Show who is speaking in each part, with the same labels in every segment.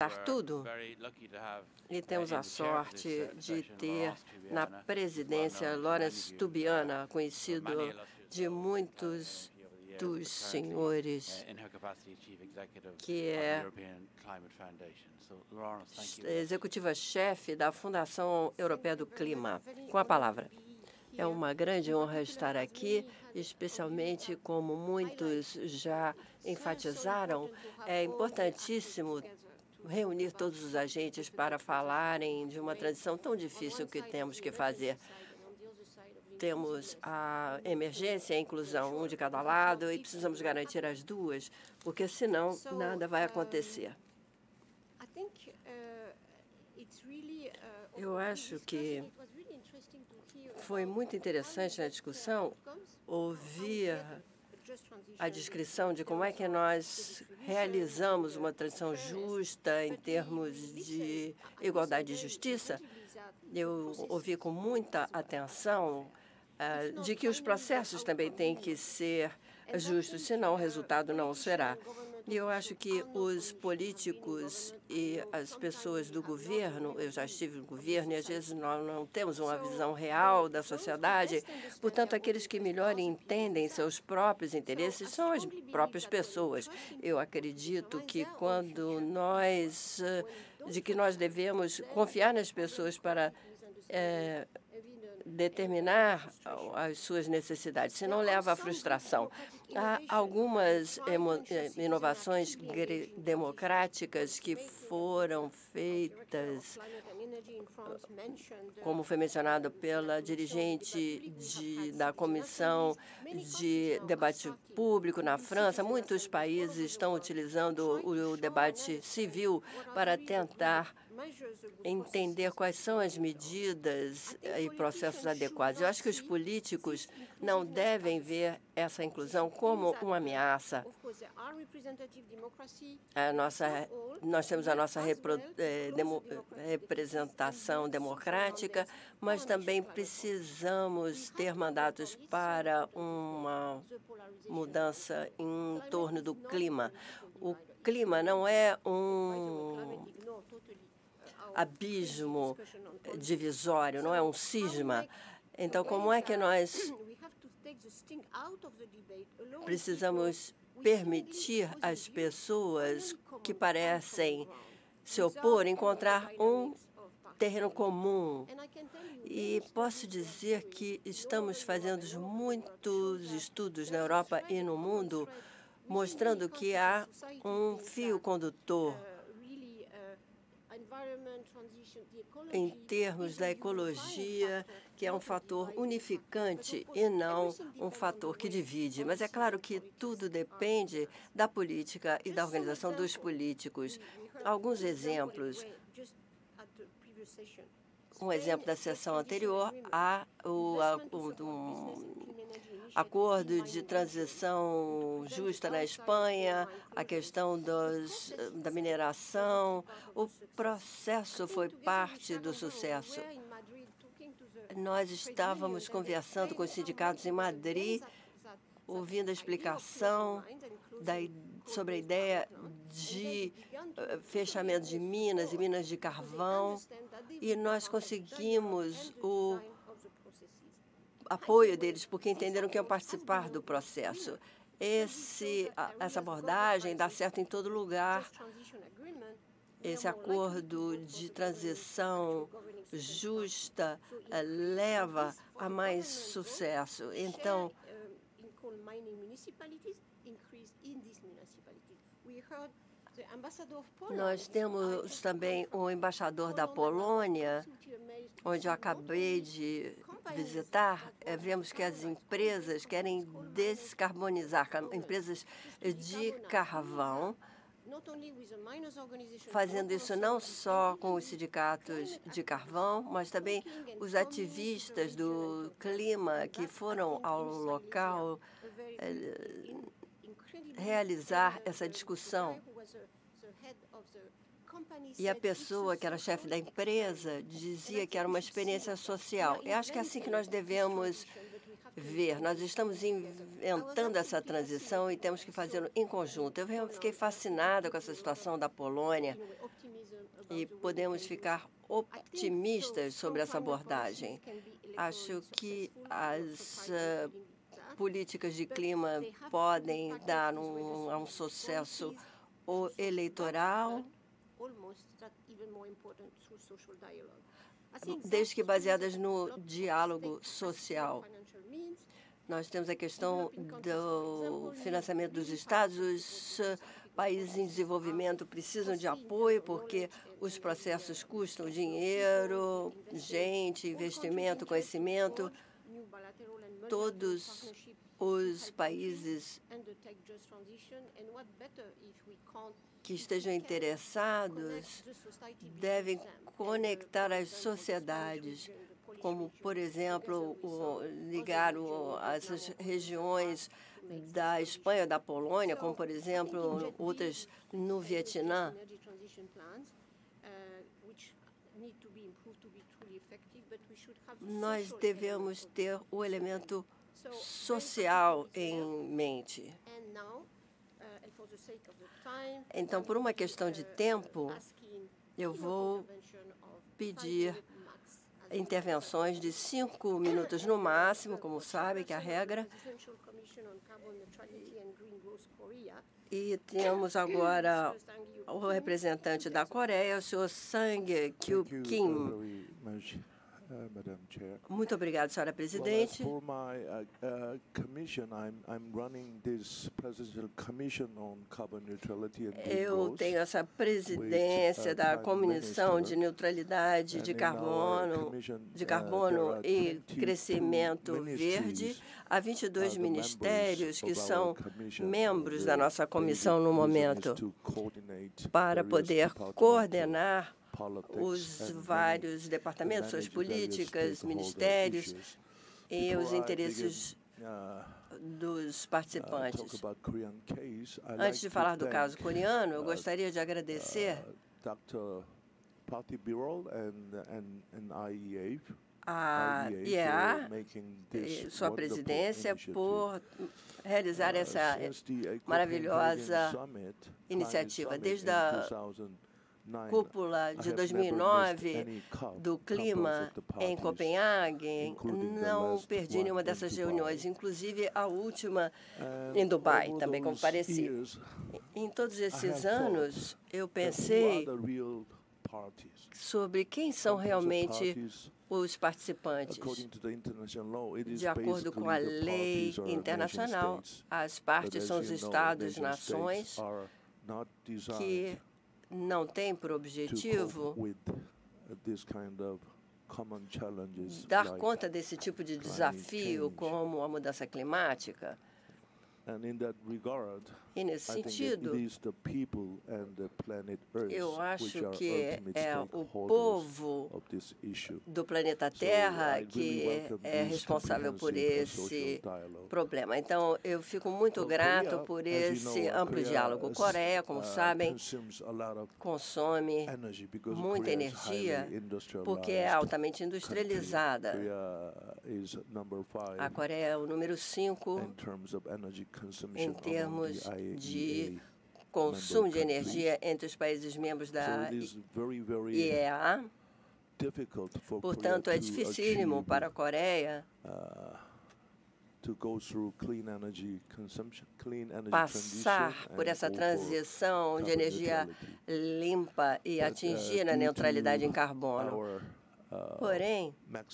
Speaker 1: enfrentar tudo. E temos a sorte de ter na presidência Lawrence Tubiana, conhecido de muitos dos senhores, que é executiva-chefe da Fundação Europeia do Clima. Com a palavra. É uma grande honra estar aqui, especialmente como muitos já enfatizaram. É importantíssimo reunir todos os agentes para falarem de uma transição tão difícil que temos que fazer. Temos a emergência e a inclusão, um de cada lado, e precisamos garantir as duas, porque senão nada vai acontecer. Eu acho que foi muito interessante na discussão ouvir a descrição de como é que nós realizamos uma transição justa em termos de igualdade e justiça. Eu ouvi com muita atenção de que os processos também têm que ser justos, senão o resultado não será. E eu acho que os políticos e as pessoas do governo, eu já estive no governo e às vezes nós não temos uma visão real da sociedade, portanto, aqueles que melhor entendem seus próprios interesses são as próprias pessoas. Eu acredito que quando de que nós devemos confiar nas pessoas para determinar as suas necessidades, senão leva à frustração. Há algumas inovações democráticas que foram feitas, como foi mencionado pela dirigente da Comissão de Debate Público na França. Muitos países estão utilizando o debate civil para tentar entender quais são as medidas e processos adequados. Eu acho que os políticos não devem ver essa inclusão como uma ameaça. Nós temos a nossa representação democrática, mas também precisamos ter mandatos para uma mudança em torno do clima. O clima não é um abismo divisório, não é um cisma. Então, como é que nós precisamos permitir às pessoas que parecem se opor encontrar um terreno comum? E posso dizer que estamos fazendo muitos estudos na Europa e no mundo mostrando que há um fio condutor em termos da ecologia, que é um fator unificante e não um fator que divide. Mas é claro que tudo depende da política e da organização dos políticos. Alguns exemplos. Um exemplo da sessão anterior, há acordo de transição justa na Espanha, a questão da mineração. O processo foi parte do sucesso. Nós estávamos conversando com os sindicatos em Madrid, ouvindo a explicação sobre a ideia de fechamento de minas e minas de carvão, e nós conseguimos o apoio deles, porque entenderam que iam participar do processo. Essa abordagem dá certo em todo lugar. Esse acordo de transição justa leva a mais sucesso. Então, nós temos também o embaixador da Polônia, onde eu acabei de visitar. Vemos que as empresas querem descarbonizar, empresas de carvão, fazendo isso não só com os sindicatos de carvão, mas também os ativistas do clima que foram ao local realizar essa discussão. E a pessoa que era chefe da empresa dizia que era uma experiência social. Eu acho que é assim que nós devemos ver. Nós estamos inventando essa transição e temos que fazê-lo em conjunto. Eu fiquei fascinada com essa situação da Polônia. e podemos ficar otimistas sobre essa abordagem. Acho que as políticas de clima podem dar um sucesso eleitoral, desde que baseadas no diálogo social. Nós temos a questão do financiamento dos estados. Os países em desenvolvimento precisam de apoio porque os processos custam dinheiro, gente, investimento, conhecimento. Todos os países que estejam interessados devem conectar as sociedades, como, por exemplo, ligar as regiões da Espanha, da Polônia, como, por exemplo, outras no Vietnã. Nós devemos ter o elemento social em mente. Então, por uma questão de tempo, eu vou pedir intervenções de 5 minutos no máximo, como sabe que é a regra. E temos agora o representante da Coreia, o senhor Sang Kyu Kim. Muito obrigado, senhora presidente. Eu tenho essa presidência da Comissão de Neutralidade de Carbono e Crescimento Verde. Há 22 ministérios que são membros da nossa comissão no momento para poder coordenar os vários departamentos, suas políticas, ministérios e os interesses dos participantes. Antes de falar do caso coreano, eu gostaria de agradecer a IEA e sua presidência por realizar essa maravilhosa iniciativa. Desde a cúpula de 2009 do clima em Copenhague, não perdi nenhuma dessas reuniões, inclusive a última em Dubai, também compareci. Em todos esses anos, eu pensei sobre quem são realmente os participantes. De acordo com a lei internacional, as partes são os estados, nações, que não tem por objetivo dar conta desse tipo de desafio como a mudança climática. E, nesse sentido, eu acho que é o povo do planeta Terra que é responsável por esse problema. Então, eu fico muito grato por esse amplo diálogo. Coreia, como sabem, consome muita energia porque é altamente industrializada. A Coreia é o número 5 em termos de consumo de energia entre os países membros da IEA. Portanto, é dificílimo para a Coreia passar por essa transição de energia limpa e atingir a neutralidade em carbono. Porém,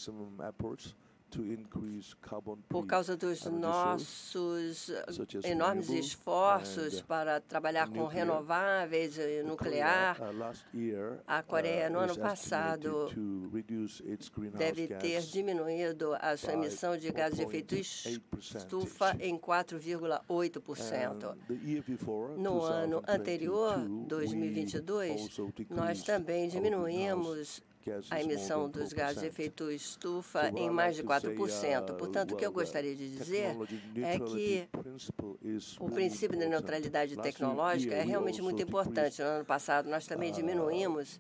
Speaker 1: por causa dos nossos enormes esforços para trabalhar com renováveis e nuclear, a Coreia, no ano passado, deve ter diminuído a sua emissão de gases de efeito estufa em 4,8%. No ano anterior, 2022, nós também diminuímos a emissão dos gases de efeito estufa em mais de 4%. Portanto, o que eu gostaria de dizer é que o princípio da neutralidade tecnológica é realmente muito importante. No ano passado, nós também diminuímos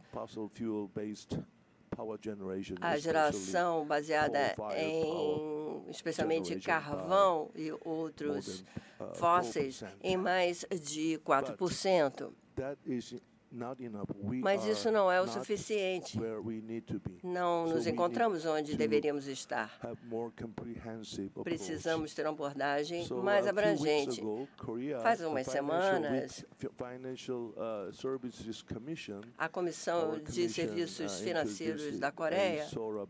Speaker 1: a geração baseada em, especialmente, carvão e outros fósseis, em mais de 4%. Mas isso não é o suficiente. Não nos encontramos onde deveríamos estar. Precisamos ter uma abordagem mais abrangente. Faz umas semanas, a Comissão de Serviços Financeiros da Coreia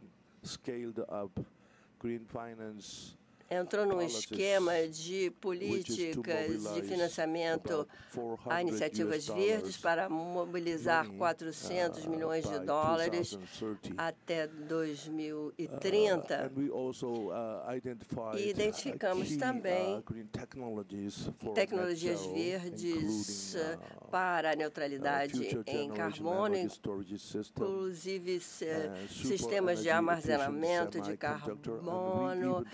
Speaker 1: entrou num esquema de políticas de financiamento a iniciativas verdes para mobilizar 400 milhões de dólares até 2030. E identificamos também tecnologias verdes para a neutralidade em carbono, inclusive sistemas de armazenamento de carbono,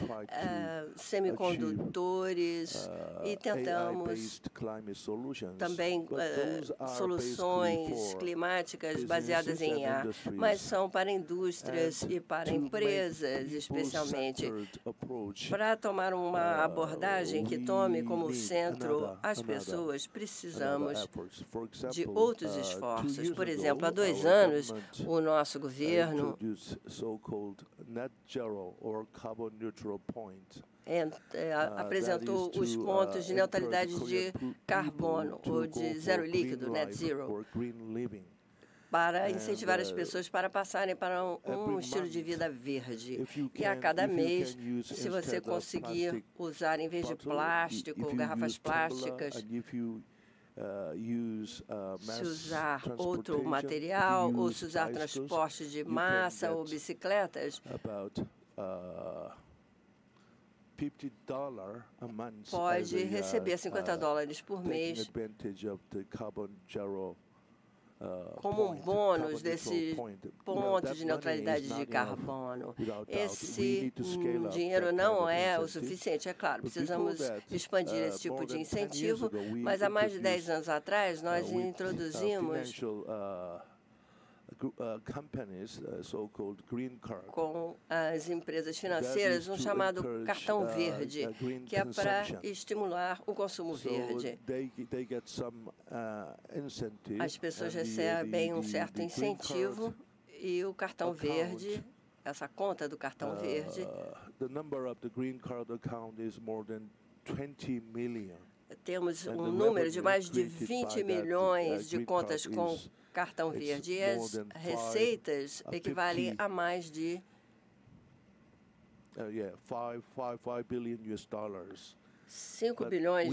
Speaker 1: semicondutores, e tentamos também soluções climáticas baseadas em ar, mas são para indústrias e para empresas, especialmente. Para tomar uma abordagem que tome como centro as pessoas, precisamos de outros esforços. Por exemplo, há 2 anos, o nosso governo apresentou os pontos de neutralidade de carbono, ou de zero líquido, net zero, para incentivar as pessoas para passarem para um estilo de vida verde. E a cada mês, se você conseguir usar, em vez de plástico, garrafas plásticas, se usar outro material, ou se usar transporte de massa ou bicicletas, pode receber $50 por mês como um bônus desse ponto de neutralidade de carbono. Esse dinheiro não é o suficiente, é claro. Precisamos expandir esse tipo de incentivo, mas há mais de 10 anos atrás, nós introduzimos com as empresas financeiras um chamado cartão verde, que é para estimular o consumo verde. As pessoas recebem um certo incentivo e o cartão verde, essa conta do cartão verde, temos um número de mais de 20 milhões de contas com cartão verde, e as receitas equivalem a mais de $5 bilhões.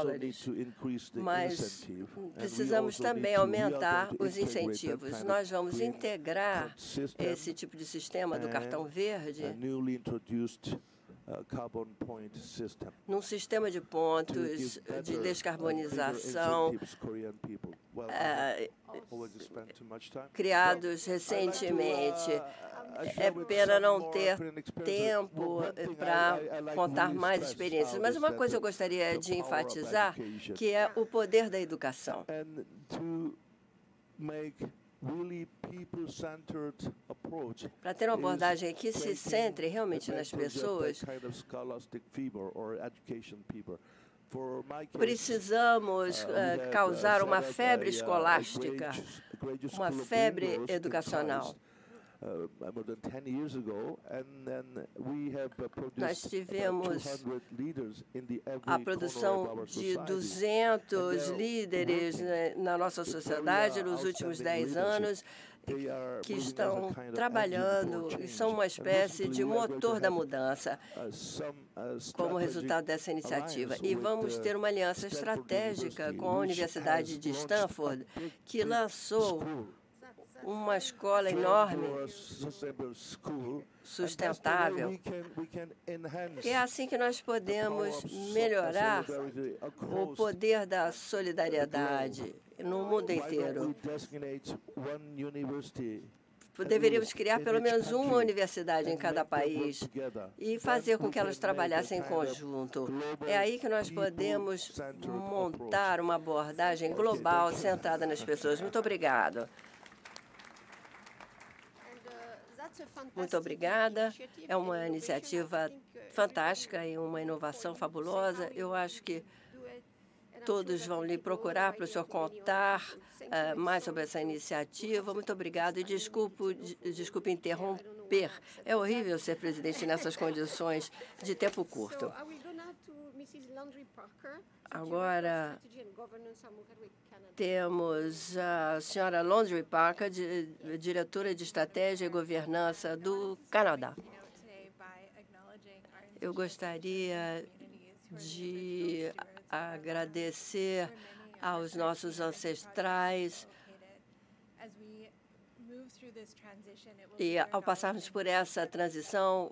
Speaker 1: Mas precisamos também aumentar os incentivos. Nós vamos integrar esse tipo de sistema do cartão verde num sistema de pontos de descarbonização criados recentemente. É pena não ter tempo para contar mais experiências, mas uma coisa eu gostaria de enfatizar, que é o poder da educação. Para ter uma abordagem que se centre realmente nas pessoas, precisamos causar uma febre escolástica, uma febre educacional. Nós tivemos a produção de 200 líderes na nossa sociedade nos últimos 10 anos, que estão trabalhando e são uma espécie de motor da mudança como resultado dessa iniciativa. E vamos ter uma aliança estratégica com a Universidade de Stanford, que lançou uma escola enorme, sustentável. É assim que nós podemos melhorar o poder da solidariedade no mundo inteiro. Deveríamos criar pelo menos uma universidade em cada país e fazer com que elas trabalhassem em conjunto. É aí que nós podemos montar uma abordagem global centrada nas pessoas. Muito obrigado. Muito obrigada. É uma iniciativa fantástica e uma inovação fabulosa. Eu acho que Todos vão lhe procurar para o senhor contar mais sobre essa iniciativa. Muito obrigado e desculpe interromper. É horrível ser presidente nessas condições de tempo curto. Agora temos a senhora Laundry Parker, diretora de Estratégia e Governança do Canadá. Eu gostaria de agradecer aos nossos ancestrais e, ao passarmos por essa transição,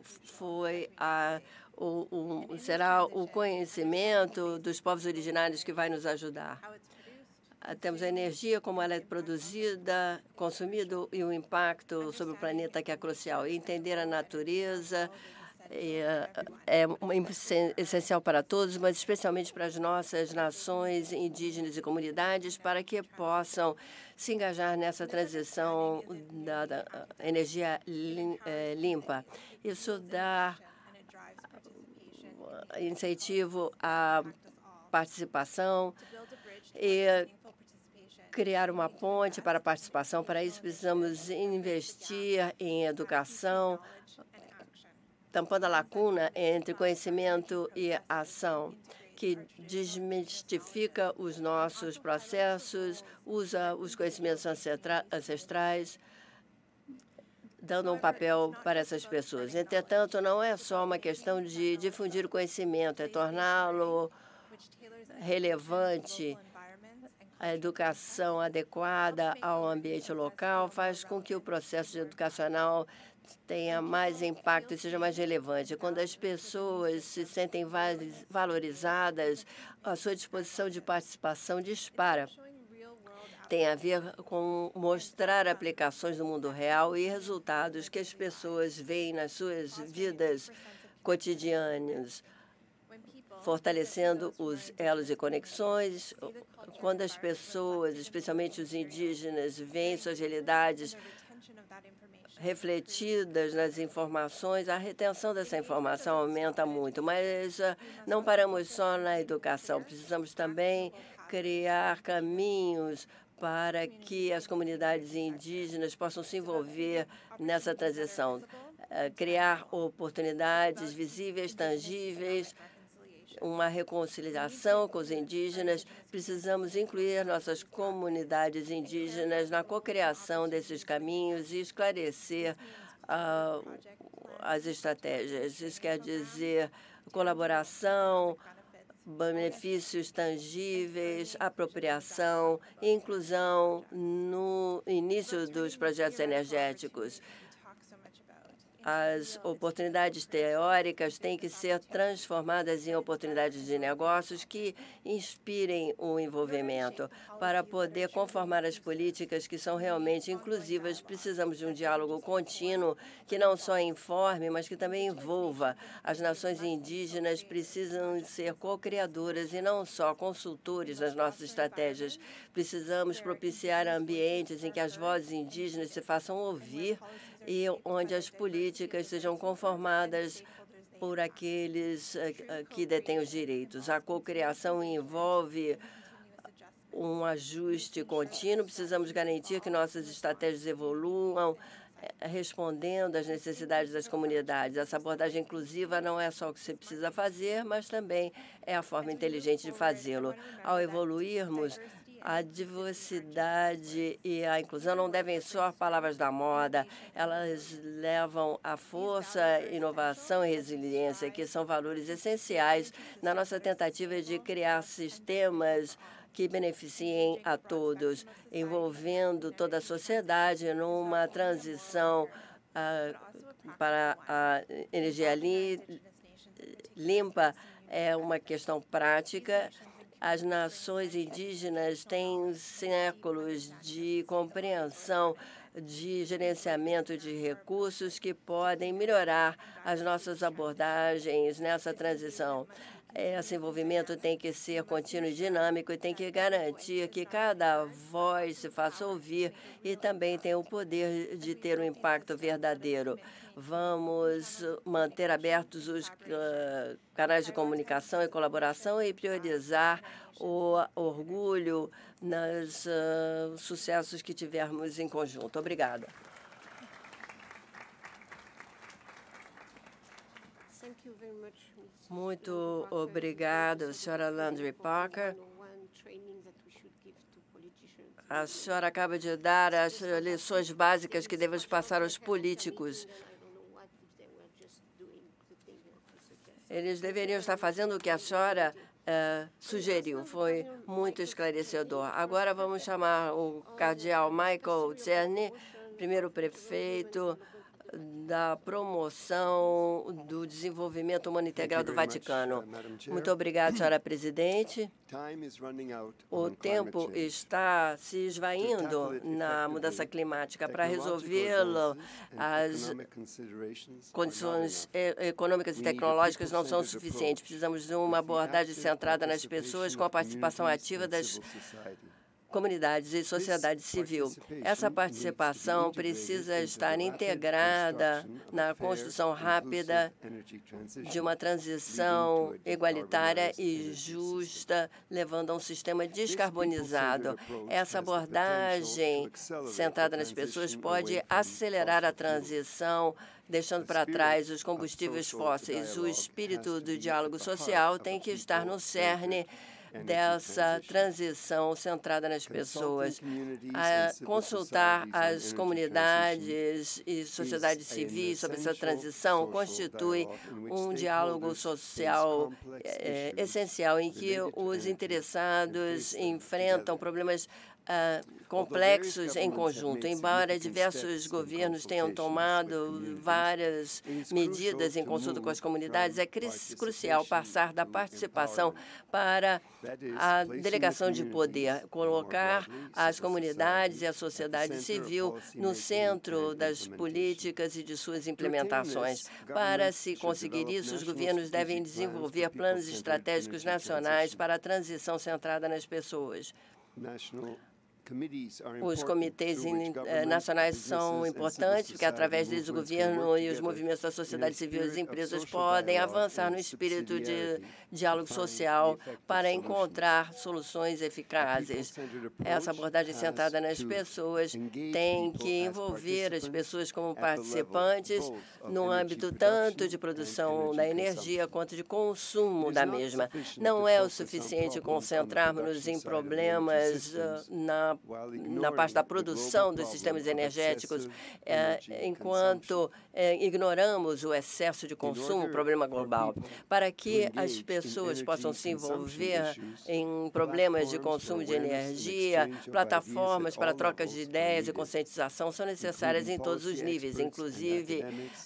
Speaker 1: será o conhecimento dos povos originários que vai nos ajudar. Temos a energia, como ela é produzida, consumida e o impacto sobre o planeta que é crucial. E entender a natureza é essencial para todos, mas especialmente para as nossas nações indígenas e comunidades, para que possam se engajar nessa transição da energia limpa. Isso dá incentivo à participação e criar uma ponte para a participação. Para isso, precisamos investir em educação, tampando a lacuna entre conhecimento e ação, que desmistifica os nossos processos, usa os conhecimentos ancestrais, dando um papel para essas pessoas. Entretanto, não é só uma questão de difundir o conhecimento, é torná-lo relevante. A educação adequada ao ambiente local faz com que o processo educacional tenha mais impacto e seja mais relevante. Quando as pessoas se sentem valorizadas, a sua disposição de participação dispara. Tem a ver com mostrar aplicações no mundo real e resultados que as pessoas veem nas suas vidas cotidianas, fortalecendo os elos e conexões. Quando as pessoas, especialmente os indígenas, veem suas realidades refletidas nas informações, a retenção dessa informação aumenta muito. Mas não paramos só na educação, precisamos também criar caminhos para que as comunidades indígenas possam se envolver nessa transição, criar oportunidades visíveis, tangíveis, uma reconciliação com os indígenas. Precisamos incluir nossas comunidades indígenas na cocriação desses caminhos e esclarecer as estratégias. Isso quer dizer colaboração, benefícios tangíveis, apropriação e inclusão no início dos projetos energéticos. As oportunidades teóricas têm que ser transformadas em oportunidades de negócios que inspirem o envolvimento. Para poder conformar as políticas que são realmente inclusivas, precisamos de um diálogo contínuo que não só informe, mas que também envolva. As nações indígenas precisam ser co-criadoras e não só consultores das nossas estratégias. Precisamos propiciar ambientes em que as vozes indígenas se façam ouvir e onde as políticas sejam conformadas por aqueles que detêm os direitos. A cocriação envolve um ajuste contínuo. Precisamos garantir que nossas estratégias evoluam, respondendo às necessidades das comunidades. Essa abordagem inclusiva não é só o que você precisa fazer, mas também é a forma inteligente de fazê-lo. Ao evoluirmos, a diversidade e a inclusão não devem soar palavras da moda. Elas levam a força, inovação e resiliência, que são valores essenciais na nossa tentativa de criar sistemas que beneficiem a todos, envolvendo toda a sociedade numa transição para a energia limpa. É uma questão prática. As nações indígenas têm séculos de compreensão de gerenciamento de recursos que podem melhorar as nossas abordagens nessa transição. Esse envolvimento tem que ser contínuo e dinâmico e tem que garantir que cada voz se faça ouvir e também tem o poder de ter um impacto verdadeiro. Vamos manter abertos os canais de comunicação e colaboração e priorizar o orgulho nos sucessos que tivermos em conjunto. Obrigada. Muito obrigada, senhora Landry Parker. A senhora acaba de dar as lições básicas que devemos passar aos políticos. Eles deveriam estar fazendo o que a senhora sugeriu. Foi muito esclarecedor. Agora vamos chamar o cardeal Michael Czerny, primeiro prefeito da promoção do desenvolvimento humano integral do Vaticano. Muito obrigada, senhora presidente. O tempo está se esvaindo na mudança climática. Para resolvê-lo, as condições econômicas e tecnológicas não são suficientes. Precisamos de uma abordagem centrada nas pessoas com a participação ativa das comunidades e sociedade civil. Essa participação precisa estar integrada na construção rápida de uma transição igualitária e justa, levando a um sistema descarbonizado. Essa abordagem centrada nas pessoas pode acelerar a transição, deixando para trás os combustíveis fósseis. O espírito do diálogo social tem que estar no cerne dessa transição centrada nas pessoas. Consultar as comunidades e sociedade civil sobre essa transição constitui um diálogo social essencial em que os interessados enfrentam problemas complexos em conjunto. Embora diversos governos tenham tomado várias medidas em consulta com as comunidades, é crucial passar da participação para a delegação de poder, colocar as comunidades e a sociedade civil no centro das políticas e de suas implementações. Para se conseguir isso, os governos devem desenvolver planos estratégicos nacionais para a transição centrada nas pessoas. Os comitês nacionais são importantes, porque através deles o governo e os movimentos da sociedade civil e as empresas podem avançar no espírito de diálogo social para encontrar soluções eficazes. Essa abordagem centrada nas pessoas tem que envolver as pessoas como participantes no âmbito tanto de produção da energia quanto de consumo da mesma. Não é o suficiente concentrarmos-nos em problemas na parte da produção dos sistemas energéticos, enquanto ignoramos o excesso de consumo, problema global. Para que as pessoas possam se envolver em problemas de consumo de energia, plataformas para trocas de ideias e conscientização são necessárias em todos os níveis, inclusive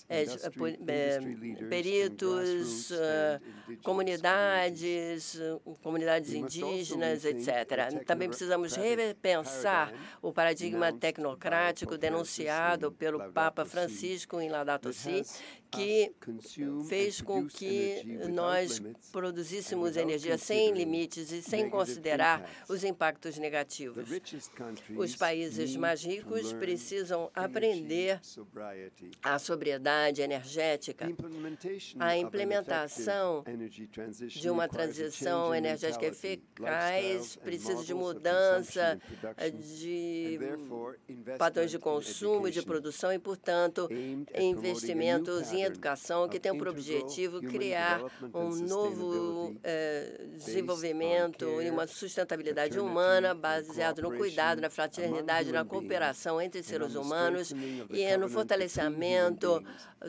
Speaker 1: peritos, comunidades indígenas, etc. Também precisamos repensar o paradigma tecnocrático denunciado pelo Papa Francisco em Laudato Si, que fez com que nós produzíssemos energia sem limites e sem considerar os impactos negativos. Os países mais ricos precisam aprender a sobriedade energética. A implementação de uma transição energética eficaz precisa de mudança de padrões de consumo e de produção e, portanto, investimentos em educação que tem por objetivo criar um novo desenvolvimento e uma sustentabilidade humana baseado no cuidado, na fraternidade, na cooperação entre seres humanos e no fortalecimento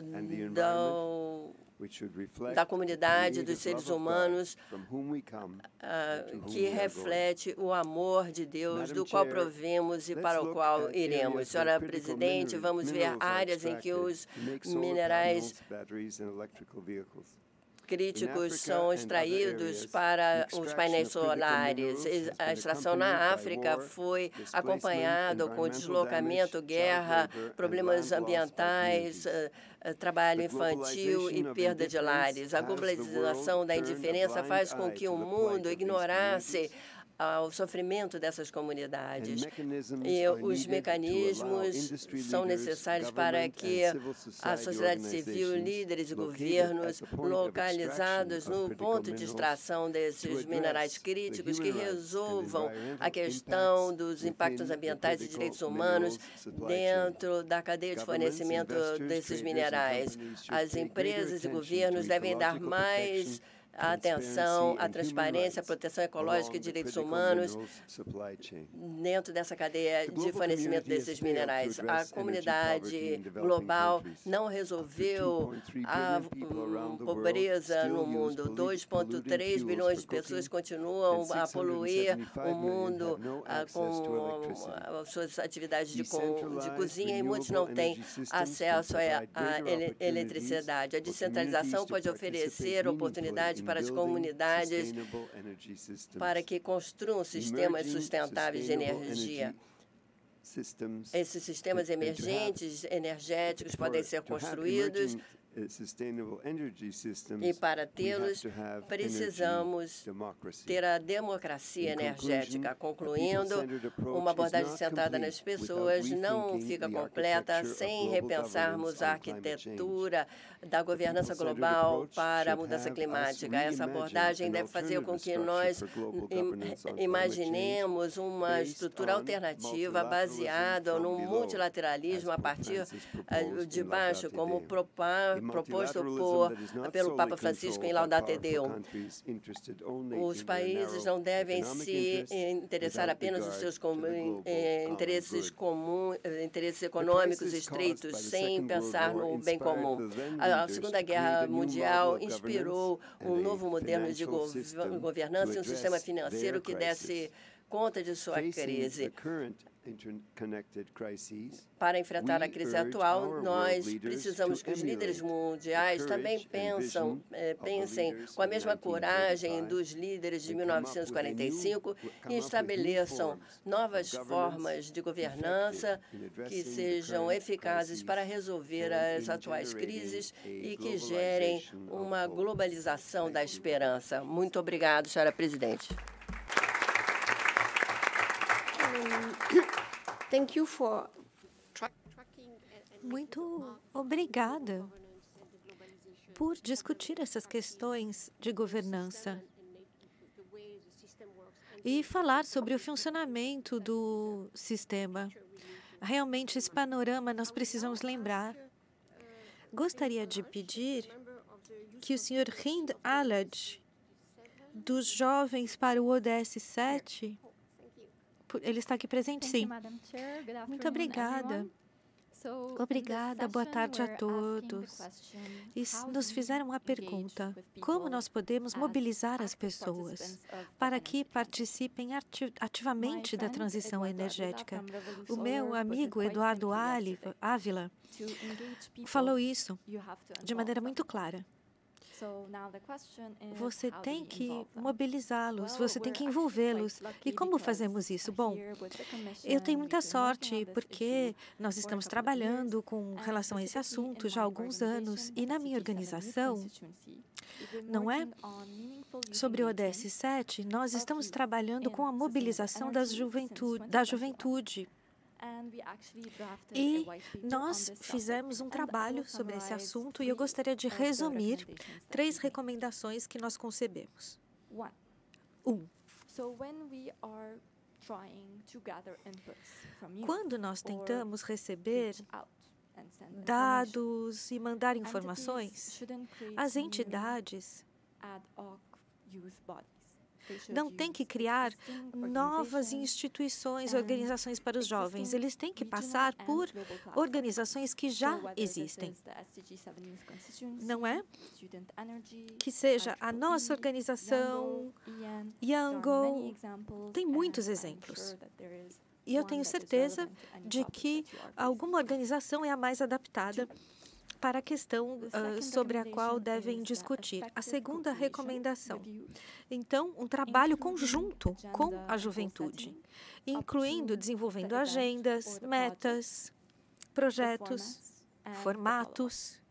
Speaker 1: da comunidade dos seres humanos, que reflete o amor de Deus, do qual provemos e para o qual iremos. Senhora presidente, vamos ver áreas em que os minerais críticos são extraídos para os painéis solares. A extração na África foi acompanhada com deslocamento, guerra, problemas ambientais, trabalho infantil e perda de lares. A globalização da indiferença faz com que o mundo ignorasse ao sofrimento dessas comunidades. E os mecanismos são necessários para que a sociedade civil, líderes e governos localizados no ponto de extração desses minerais críticos que resolvam a questão dos impactos ambientais e direitos humanos dentro da cadeia de fornecimento desses minerais. As empresas e governos devem dar mais atenção à transparência, à proteção ecológica e direitos humanos dentro dessa cadeia de fornecimento desses minerais. A comunidade global não resolveu a pobreza no mundo. 2,3 bilhões de pessoas continuam a poluir o mundo com suas atividades de cozinha e muitos não têm acesso à eletricidade. A descentralização pode oferecer oportunidades para as comunidades para que construam sistemas sustentáveis de energia. Esses sistemas emergentes, energéticos, podem ser construídos e, para tê-los, precisamos ter a democracia energética. Concluindo, uma abordagem centrada nas pessoas não fica completa sem repensarmos a arquitetura da governança global para a mudança climática. Essa abordagem deve fazer com que nós imaginemos uma estrutura alternativa baseada no multilateralismo a partir de baixo, como proposto pelo Papa Francisco em Laudato Deum. Os países não devem se interessar apenas nos seus interesses econômicos estreitos, sem pensar no bem comum. A Segunda Guerra Mundial inspirou um novo modelo de governança e um sistema financeiro que desse conta de sua crise. Para enfrentar a crise atual, nós precisamos que os líderes mundiais também pensem com a mesma coragem dos líderes de 1945 e estabeleçam novas formas de governança que sejam eficazes para resolver as atuais crises e que gerem uma globalização da esperança. Muito obrigado, senhora presidente.
Speaker 2: Muito obrigada por discutir essas questões de governança e falar sobre o funcionamento do sistema. Realmente, esse panorama nós precisamos lembrar. Gostaria de pedir que o senhor Hind Alaj, dos Jovens para o ODS 7, ele está aqui presente, sim. Muito obrigada. Obrigada, boa tarde a todos. E nos fizeram uma pergunta: como nós podemos mobilizar as pessoas para que participem ativamente da transição energética? O meu amigo Eduardo Ávila falou isso de maneira muito clara. Você tem que mobilizá-los, você tem que envolvê-los. E como fazemos isso? Bom, eu tenho muita sorte porque nós estamos trabalhando com relação a esse assunto já há alguns anos. E na minha organização, não é? Sobre o ODS 7, nós estamos trabalhando com a mobilização da juventude. E nós fizemos um trabalho sobre esse assunto e eu gostaria de resumir 3 recomendações que nós concebemos. 1. Quando nós tentamos receber dados e mandar informações, as entidades não têm que criar novas instituições, organizações para os jovens. Eles têm que passar por organizações que já existem. Não é? Que seja a nossa organização, Yango, tem muitos exemplos. E eu tenho certeza de que alguma organização é a mais adaptada para a questão sobre a qual devem discutir. A segunda recomendação. Então, um trabalho conjunto com a juventude, incluindo desenvolvendo agendas, metas, projetos, formatos.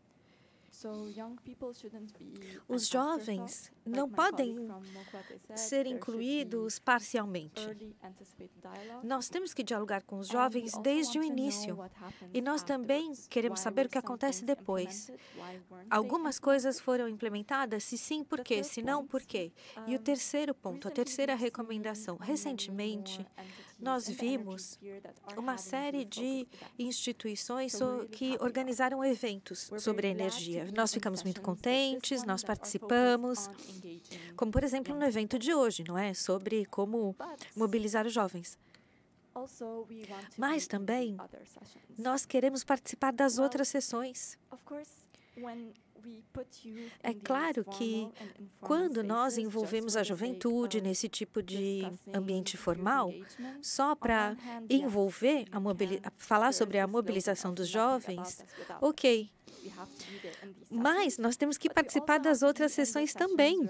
Speaker 2: Os jovens não podem ser incluídos parcialmente. Nós temos que dialogar com os jovens desde o início. E nós também queremos saber o que acontece depois. Algumas coisas foram implementadas? Se sim, por quê? Se não, por quê? E o terceiro ponto, a terceira recomendação. Recentemente, nós vimos uma série de instituições que organizaram eventos sobre energia. Nós ficamos muito contentes, nós participamos, como, por exemplo, no evento de hoje, não é? Sobre como mobilizar os jovens. Mas também nós queremos participar das outras sessões. É claro que, quando nós envolvemos a juventude nesse tipo de ambiente formal, só para envolver, falar sobre a mobilização dos jovens, ok. Mas nós temos que participar das outras sessões também,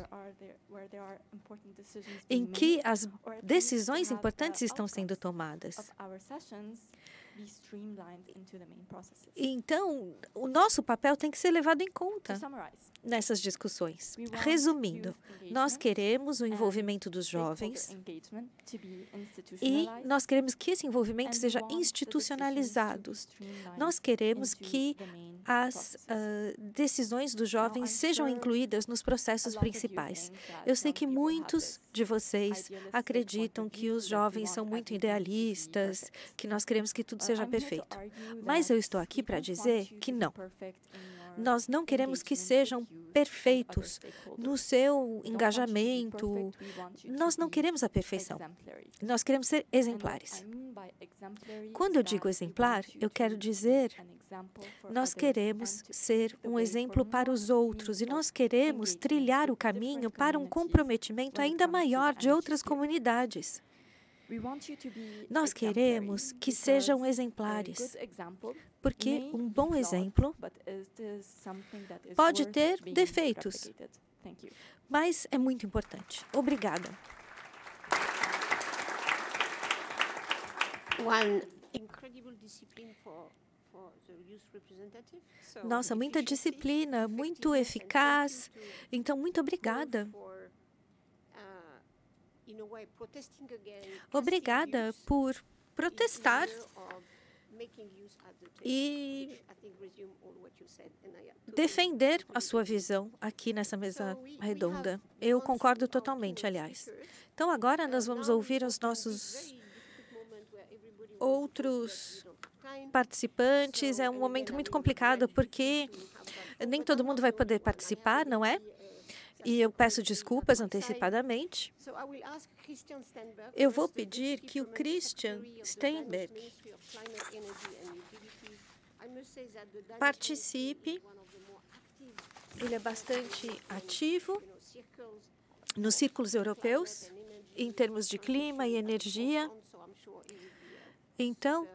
Speaker 2: em que as decisões importantes estão sendo tomadas. Então, o nosso papel tem que ser levado em conta nessas discussões. Resumindo, nós queremos o envolvimento dos jovens e nós queremos que esse envolvimento seja institucionalizado. Nós queremos que as decisões dos jovens sejam incluídas nos processos principais. Eu sei que muitos de vocês acreditam que os jovens são muito idealistas, que nós queremos que tudo seja perfeito. Mas eu estou aqui para dizer que não. Nós não queremos que sejam perfeitos no seu engajamento. Nós não queremos a perfeição. Nós queremos ser exemplares. Quando eu digo exemplar, eu quero dizer, nós queremos ser um exemplo para os outros e nós queremos trilhar o caminho para um comprometimento ainda maior de outras comunidades. Nós queremos que sejam exemplares, porque um bom exemplo pode ter defeitos, mas é muito importante. Obrigada. Nossa, muita disciplina, muito eficaz. Então, muito obrigada. Obrigada por protestar e defender a sua visão aqui nessa mesa redonda. Eu concordo totalmente, aliás. Então, agora nós vamos ouvir os nossos outros participantes. É um momento muito complicado, porque nem todo mundo vai poder participar, não é? E eu peço desculpas antecipadamente. Eu vou pedir que o Christian Steinbeck participe. Ele é bastante ativo nos círculos europeus, em termos de clima e energia. Então,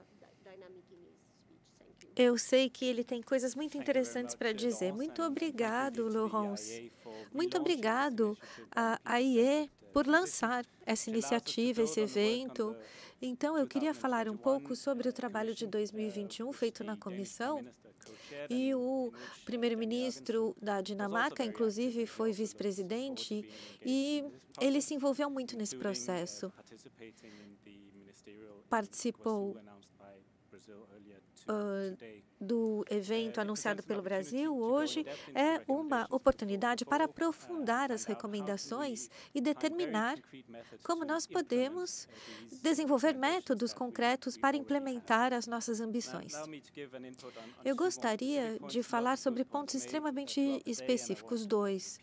Speaker 2: eu sei que ele tem coisas muito interessantes para dizer. Muito obrigado, Laurence. Muito obrigado à IE por lançar essa iniciativa, esse evento. Então, eu queria falar um pouco sobre o trabalho de 2021 feito na comissão. E o primeiro-ministro da Dinamarca, inclusive, foi vice-presidente, e ele se envolveu muito nesse processo. Participou do evento anunciado pelo Brasil hoje. É uma oportunidade para aprofundar as recomendações e determinar como nós podemos desenvolver métodos concretos para implementar as nossas ambições. Eu gostaria de falar sobre pontos extremamente específicos, dois.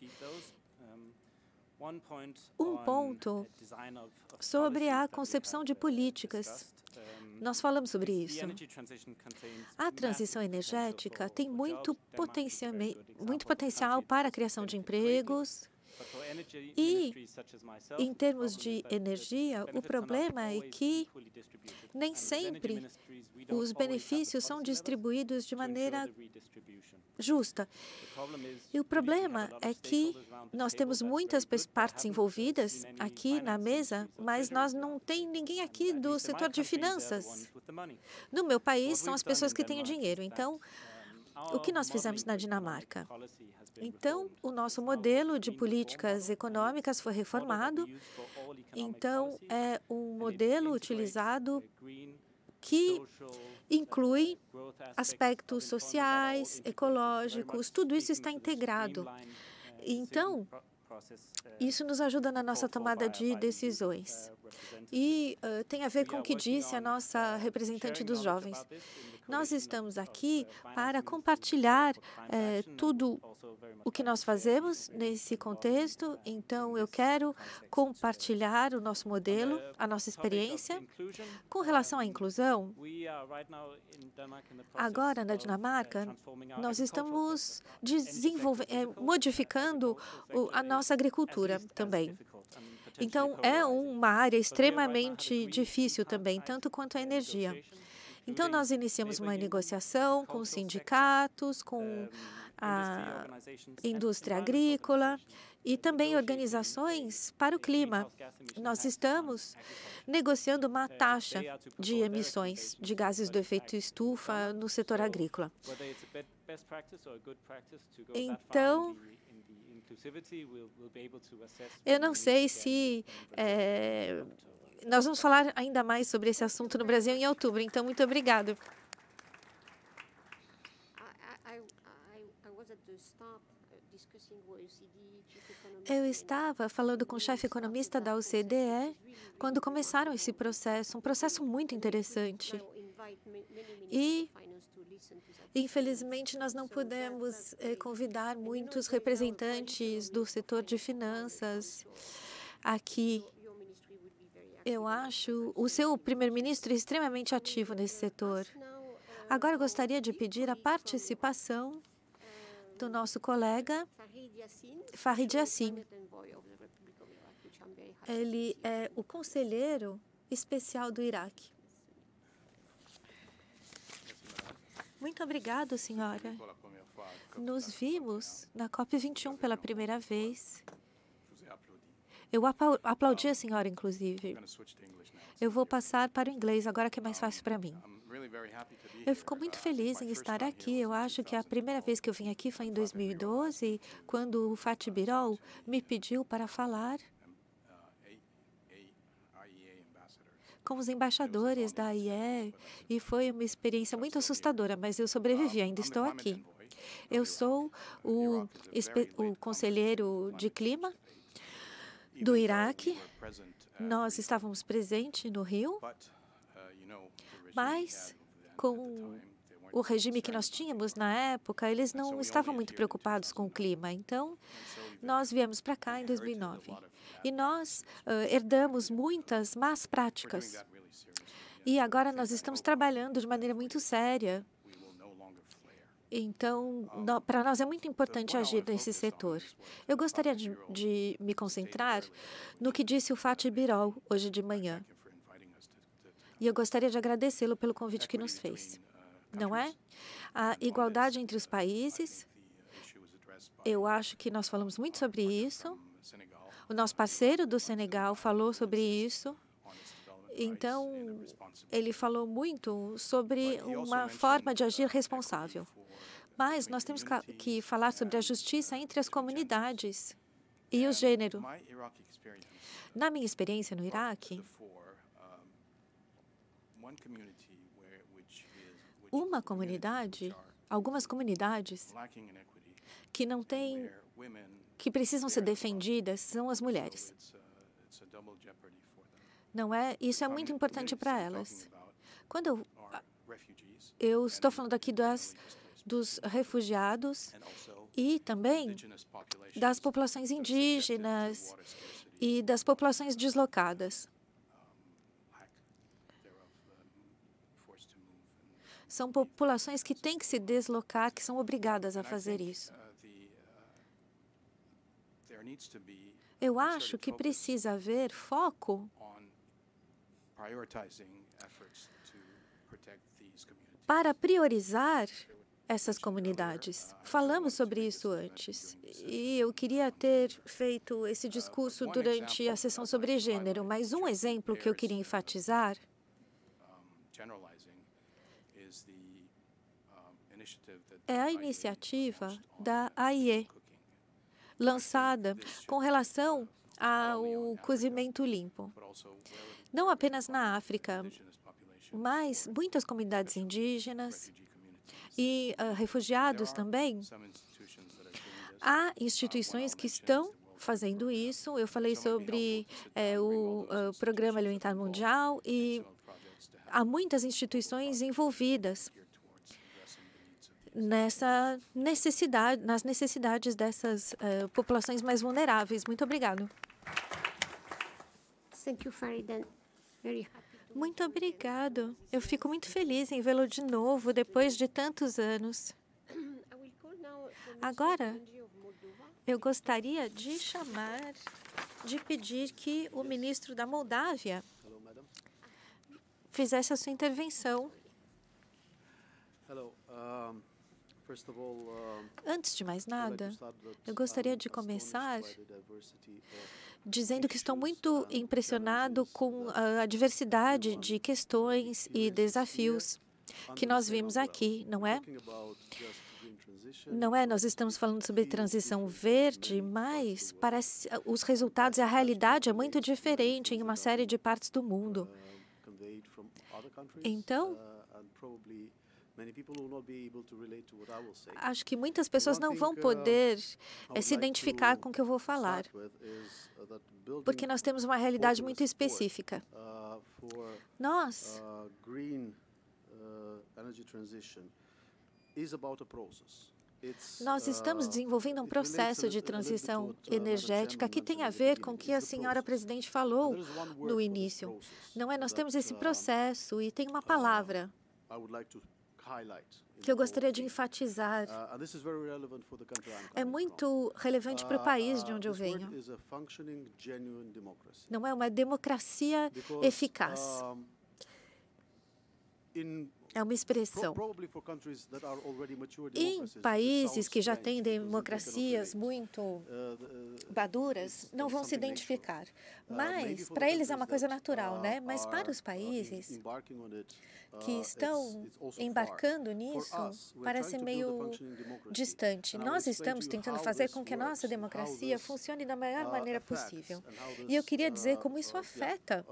Speaker 2: Um ponto sobre a concepção de políticas. Nós falamos sobre isso. A transição energética tem muito potencial para a criação de empregos. E, em termos de energia, o problema é que nem sempre os benefícios são distribuídos de maneira justa. E o problema é que nós temos muitas partes envolvidas aqui na mesa, mas nós não tem ninguém aqui do setor de finanças. No meu país, são as pessoas que têm o dinheiro. Então, o que nós fizemos na Dinamarca? Então, o nosso modelo de políticas econômicas foi reformado. Então, é um modelo utilizado que inclui aspectos sociais, ecológicos, tudo isso está integrado. Então, isso nos ajuda na nossa tomada de decisões. E tem a ver com o que disse a nossa representante dos jovens. Nós estamos aqui para compartilhar tudo o que nós fazemos nesse contexto. Então, eu quero compartilhar o nosso modelo, a nossa experiência. Com relação à inclusão, agora na Dinamarca, nós estamos modificando a nossa agricultura também. Então, é uma área extremamente difícil também, tanto quanto a energia. Então, nós iniciamos uma negociação com os sindicatos, com a indústria agrícola e também organizações para o clima. Nós estamos negociando uma taxa de emissões de gases do efeito estufa no setor agrícola. Então, eu não sei se nós vamos falar ainda mais sobre esse assunto no Brasil em outubro, então muito obrigado. Eu estava falando com o chefe economista da OCDE quando começaram esse processo, um processo muito interessante. E, infelizmente, nós não pudemos convidar muitos representantes do setor de finanças aqui. Eu acho o seu primeiro-ministro extremamente ativo nesse setor. Agora, eu gostaria de pedir a participação do nosso colega Farid Yassin. Ele é o conselheiro especial do Iraque. Muito obrigado, senhora. Nos vimos na COP21 pela primeira vez. Eu aplaudi a senhora, inclusive. Eu vou passar para o inglês, agora que é mais fácil para mim. Eu fico muito feliz em estar aqui. Eu acho que a primeira vez que eu vim aqui foi em 2012, quando o Fatih Birol me pediu para falar com os embaixadores da AIE, e foi uma experiência muito assustadora, mas eu sobrevivi, ainda estou aqui. Eu sou o conselheiro de clima do Iraque. Nós estávamos presentes no Rio, mas com o regime que nós tínhamos na época, eles não estavam muito preocupados com o clima. Então, nós viemos para cá em 2009 e nós herdamos muitas más práticas. E agora nós estamos trabalhando de maneira muito séria. Então, para nós é muito importante agir nesse setor. Eu gostaria de me concentrar no que disse o Fatih Birol hoje de manhã. E eu gostaria de agradecê-lo pelo convite que nos fez. Não é? A igualdade entre os países, eu acho que nós falamos muito sobre isso. O nosso parceiro do Senegal falou sobre isso. Então, ele falou muito sobre uma forma de agir responsável. Mas nós temos que falar sobre a justiça entre as comunidades e o gênero. Na minha experiência no Iraque, algumas comunidades que não têm, que precisam ser defendidas são as mulheres. Não é? Isso é muito importante para elas. Quando eu estou falando aqui dos refugiados e também das populações indígenas e das populações deslocadas. São populações que têm que se deslocar, que são obrigadas a fazer isso. Eu acho que precisa haver foco para priorizar essas comunidades. Falamos sobre isso antes. E eu queria ter feito esse discurso durante a sessão sobre gênero, mas um exemplo que eu queria enfatizar é a iniciativa da AIE, lançada com relação ao cozimento limpo. Não apenas na África, mas muitas comunidades indígenas e refugiados também. Há instituições que estão fazendo isso. Eu falei sobre o Programa Alimentar Mundial e há muitas instituições envolvidas nas necessidades dessas populações mais vulneráveis. Muito obrigado. Muito obrigado. Eu fico muito feliz em vê-lo de novo depois de tantos anos. Agora, eu gostaria de pedir que o ministro da Moldávia fizesse a sua intervenção. Antes de mais nada, eu gostaria de começar dizendo que estou muito impressionado com a diversidade de questões e desafios que nós vimos aqui, não é? Não é? Nós estamos falando sobre transição verde, mas parece, os resultados e a realidade é muito diferente em uma série de partes do mundo. Então, acho que muitas pessoas não vão poder se identificar com o que eu vou falar, porque nós temos uma realidade muito específica. Nós estamos desenvolvendo um processo de transição energética que tem a ver com o que a senhora presidente falou no início. Não é? Nós temos esse processo e tem uma palavra que eu gostaria de enfatizar. É muito relevante para o país de onde eu venho. Não é uma democracia eficaz. É uma expressão. Em países que já têm democracias muito maduras, não vão se identificar. Mas, para eles é uma coisa natural, né? Mas para os países que estão embarcando nisso, parece meio distante. Nós estamos tentando fazer com que a nossa democracia funcione da melhor maneira possível. E eu queria dizer como isso afeta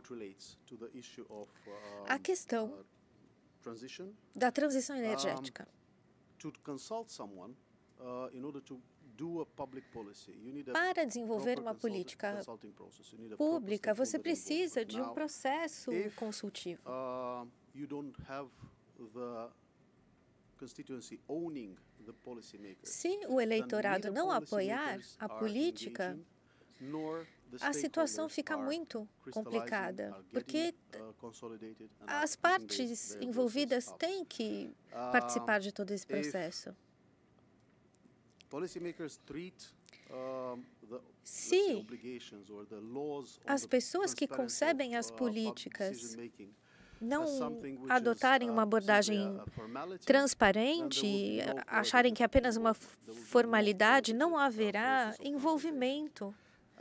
Speaker 2: a questão da transição energética. Para desenvolver uma política pública, você precisa de um processo consultivo. Se o eleitorado não apoiar a política, a situação fica muito complicada, porque as partes envolvidas têm que participar de todo esse processo. Se as pessoas que concebem as políticas não adotarem uma abordagem transparente e acharem que é apenas uma formalidade, não haverá envolvimento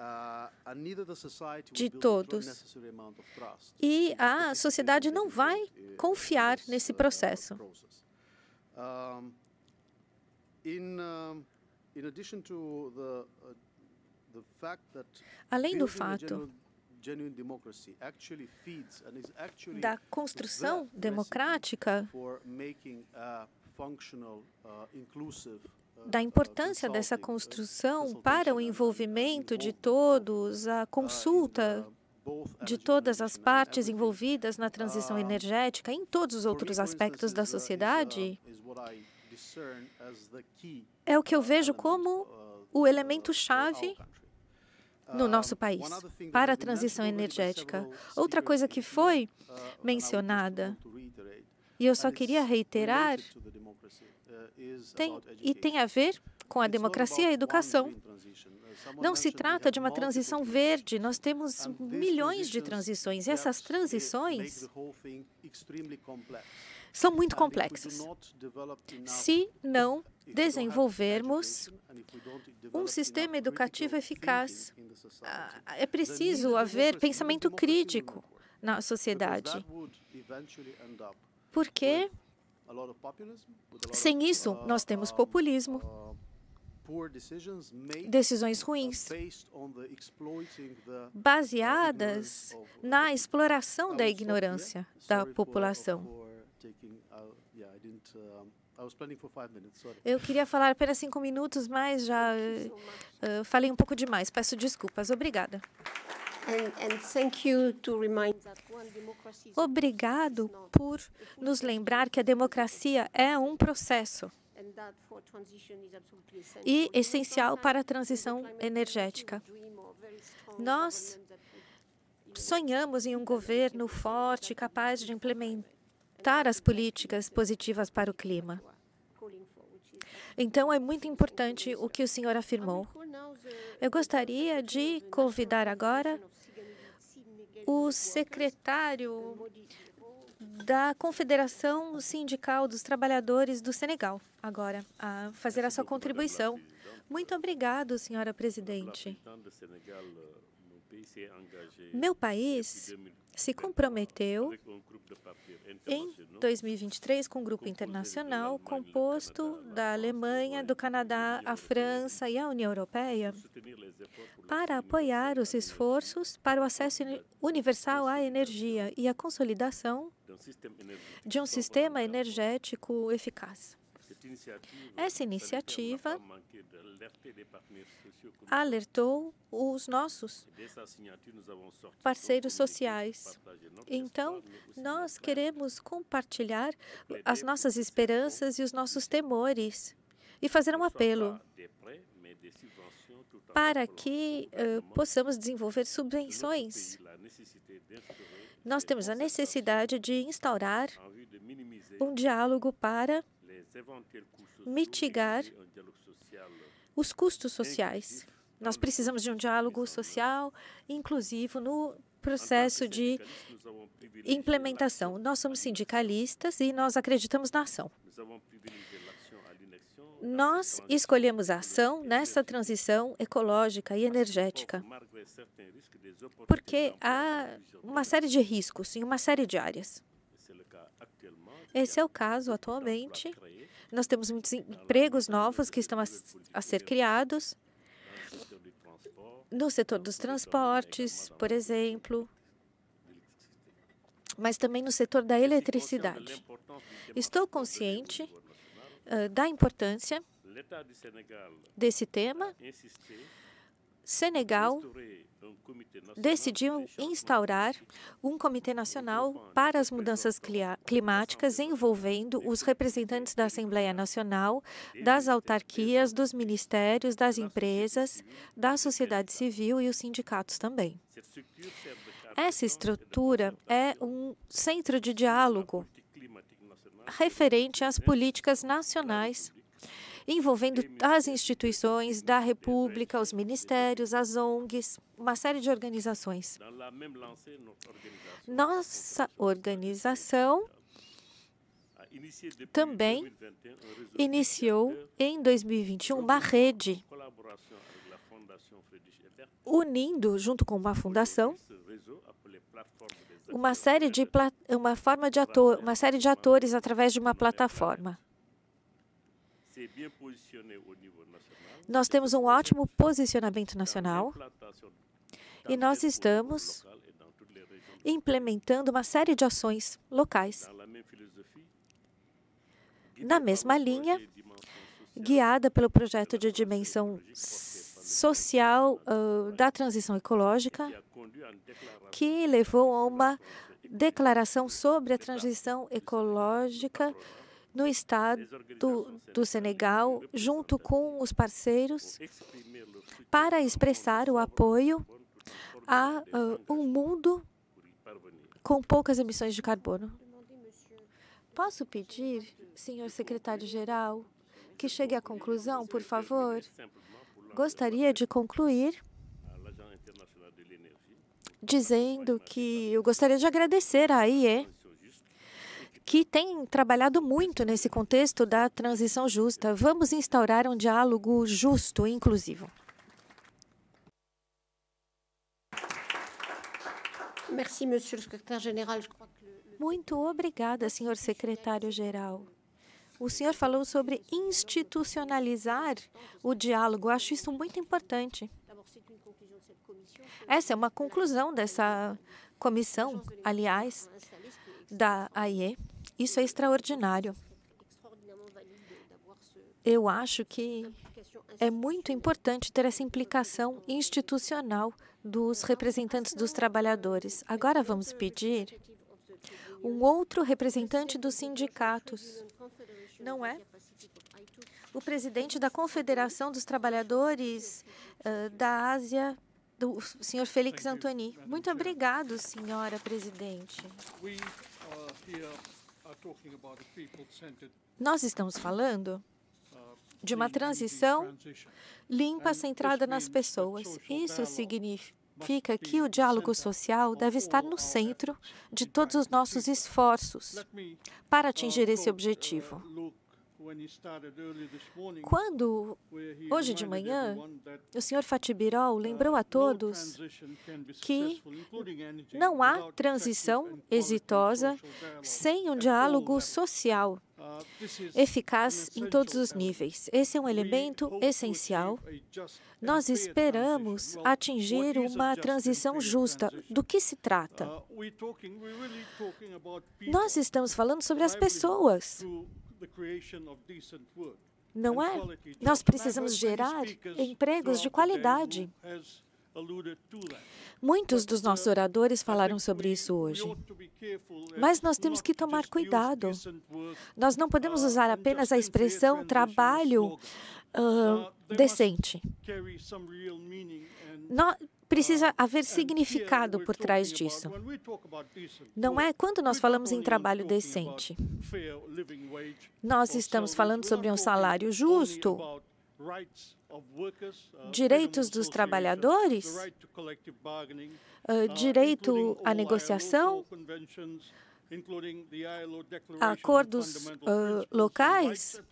Speaker 2: de todos. E a sociedade não vai confiar nesse processo. Além do fato da construção democrática, da importância dessa construção para o envolvimento de todos, a consulta de todas as partes envolvidas na transição energética, em todos os outros aspectos da sociedade, é o que eu vejo como o elemento-chave no nosso país para a transição energética. Outra coisa que foi mencionada, e eu só queria reiterar, tem a ver com a democracia e a educação. Não se trata de uma transição verde, nós temos milhões de transições, e essas transições são muito complexas. Se não desenvolvermos um sistema educativo eficaz, é preciso haver pensamento crítico na sociedade, porque sem isso nós temos populismo, decisões ruins, baseadas na exploração da ignorância da população. Eu queria falar apenas 5 minutos, mas já falei um pouco demais. Peço desculpas. Obrigada. Obrigado por nos lembrar que a democracia é um processo e essencial para a transição energética. Nós sonhamos em um governo forte, capaz de implementar as políticas positivas para o clima. Então, é muito importante o que o senhor afirmou. Eu gostaria de convidar agora o secretário da Confederação Sindical dos Trabalhadores do Senegal, agora, a fazer a sua contribuição. Muito obrigado, senhora presidente. Meu país se comprometeu em 2023 com um grupo internacional composto da Alemanha, do Canadá, a França e a União Europeia para apoiar os esforços para o acesso universal à energia e a consolidação de um sistema energético eficaz. Essa iniciativa alertou os nossos parceiros sociais. Então, nós queremos compartilhar as nossas esperanças e os nossos temores e fazer um apelo para que possamos desenvolver subvenções. Nós temos a necessidade de instaurar um diálogo para mitigar os custos sociais. Nós precisamos de um diálogo social inclusivo no processo de implementação. Nós somos sindicalistas e nós acreditamos na ação. Nós escolhemos a ação nessa transição ecológica e energética, porque há uma série de riscos em uma série de áreas. Esse é o caso atualmente. Nós temos muitos empregos novos que estão a ser criados no setor dos transportes, por exemplo, mas também no setor da eletricidade. Estou consciente da importância desse tema. Senegal decidiu instaurar um Comitê Nacional para as Mudanças Climáticas, envolvendo os representantes da Assembleia Nacional, das autarquias, dos ministérios, das empresas, da sociedade civil e os sindicatos também. Essa estrutura é um centro de diálogo referente às políticas nacionais, envolvendo as instituições da República, os ministérios, as ONGs, uma série de organizações. Nossa organização também iniciou, em 2021, uma rede, unindo, junto com uma fundação, uma série de atores através de uma plataforma. Nós temos um ótimo posicionamento nacional e nós estamos implementando uma série de ações locais. Na mesma linha, guiada pelo projeto de dimensão social da transição ecológica, que levou a uma declaração sobre a transição ecológica no estado do Senegal, junto com os parceiros, para expressar o apoio a um mundo com poucas emissões de carbono. Posso pedir, senhor secretário-geral, que chegue à conclusão, por favor? Gostaria de concluir dizendo que eu gostaria de agradecer à AIE, que tem trabalhado muito nesse contexto da transição justa. Vamos instaurar um diálogo justo e inclusivo. Muito obrigada, senhor secretário-geral. O senhor falou sobre institucionalizar o diálogo. Eu acho isso muito importante. Essa é uma conclusão dessa comissão, aliás, da AIE. Isso é extraordinário. Eu acho que é muito importante ter essa implicação institucional dos representantes dos trabalhadores. Agora vamos pedir um outro representante dos sindicatos, não é? O presidente da Confederação dos Trabalhadores da Ásia, do senhor Félix Antoni. Muito obrigado, senhora presidente. Nós estamos falando de uma transição limpa, centrada nas pessoas. Isso significa que o diálogo social deve estar no centro de todos os nossos esforços para atingir esse objetivo. Quando, hoje de manhã, o senhor Fatih Birol lembrou a todos que não há transição exitosa sem um diálogo social eficaz em todos os níveis. Esse é um elemento essencial. Nós esperamos atingir uma transição justa. Do que se trata? Nós estamos falando sobre as pessoas. Não é? Nós precisamos gerar empregos de qualidade. Muitos dos nossos oradores falaram sobre isso hoje. Mas nós temos que tomar cuidado. Nós não podemos usar apenas a expressão trabalho decente. Precisa haver significado por trás disso. Não é quando nós falamos em trabalho decente. Nós estamos falando sobre um salário justo, direitos dos trabalhadores, direito à negociação, acordos locais.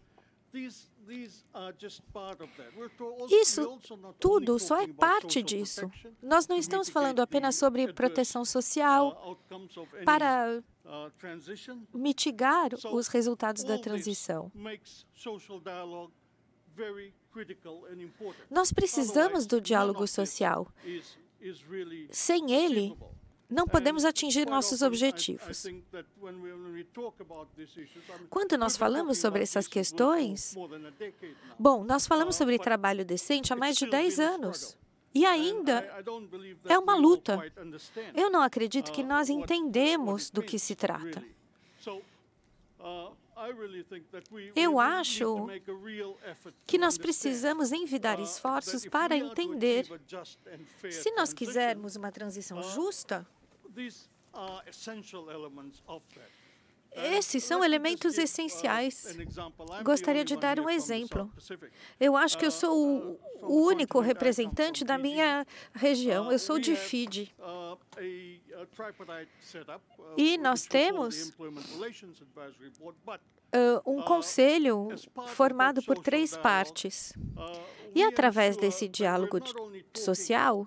Speaker 2: Isso tudo só é parte disso. Nós não estamos falando apenas sobre proteção social para mitigar os resultados da transição. Nós precisamos do diálogo social. Sem ele, não podemos atingir nossos objetivos. Quando nós falamos sobre essas questões, bom, nós falamos sobre trabalho decente há mais de 10 anos. E ainda é uma luta. Eu não acredito que nós entendemos do que se trata. Eu acho que nós precisamos envidar esforços para entender. Se nós quisermos uma transição justa, esses são elementos essenciais. Gostaria de dar um exemplo. Eu acho que eu sou o único representante da minha região. Eu sou de Fiji. E nós temos um conselho formado por 3 partes. E através desse diálogo social,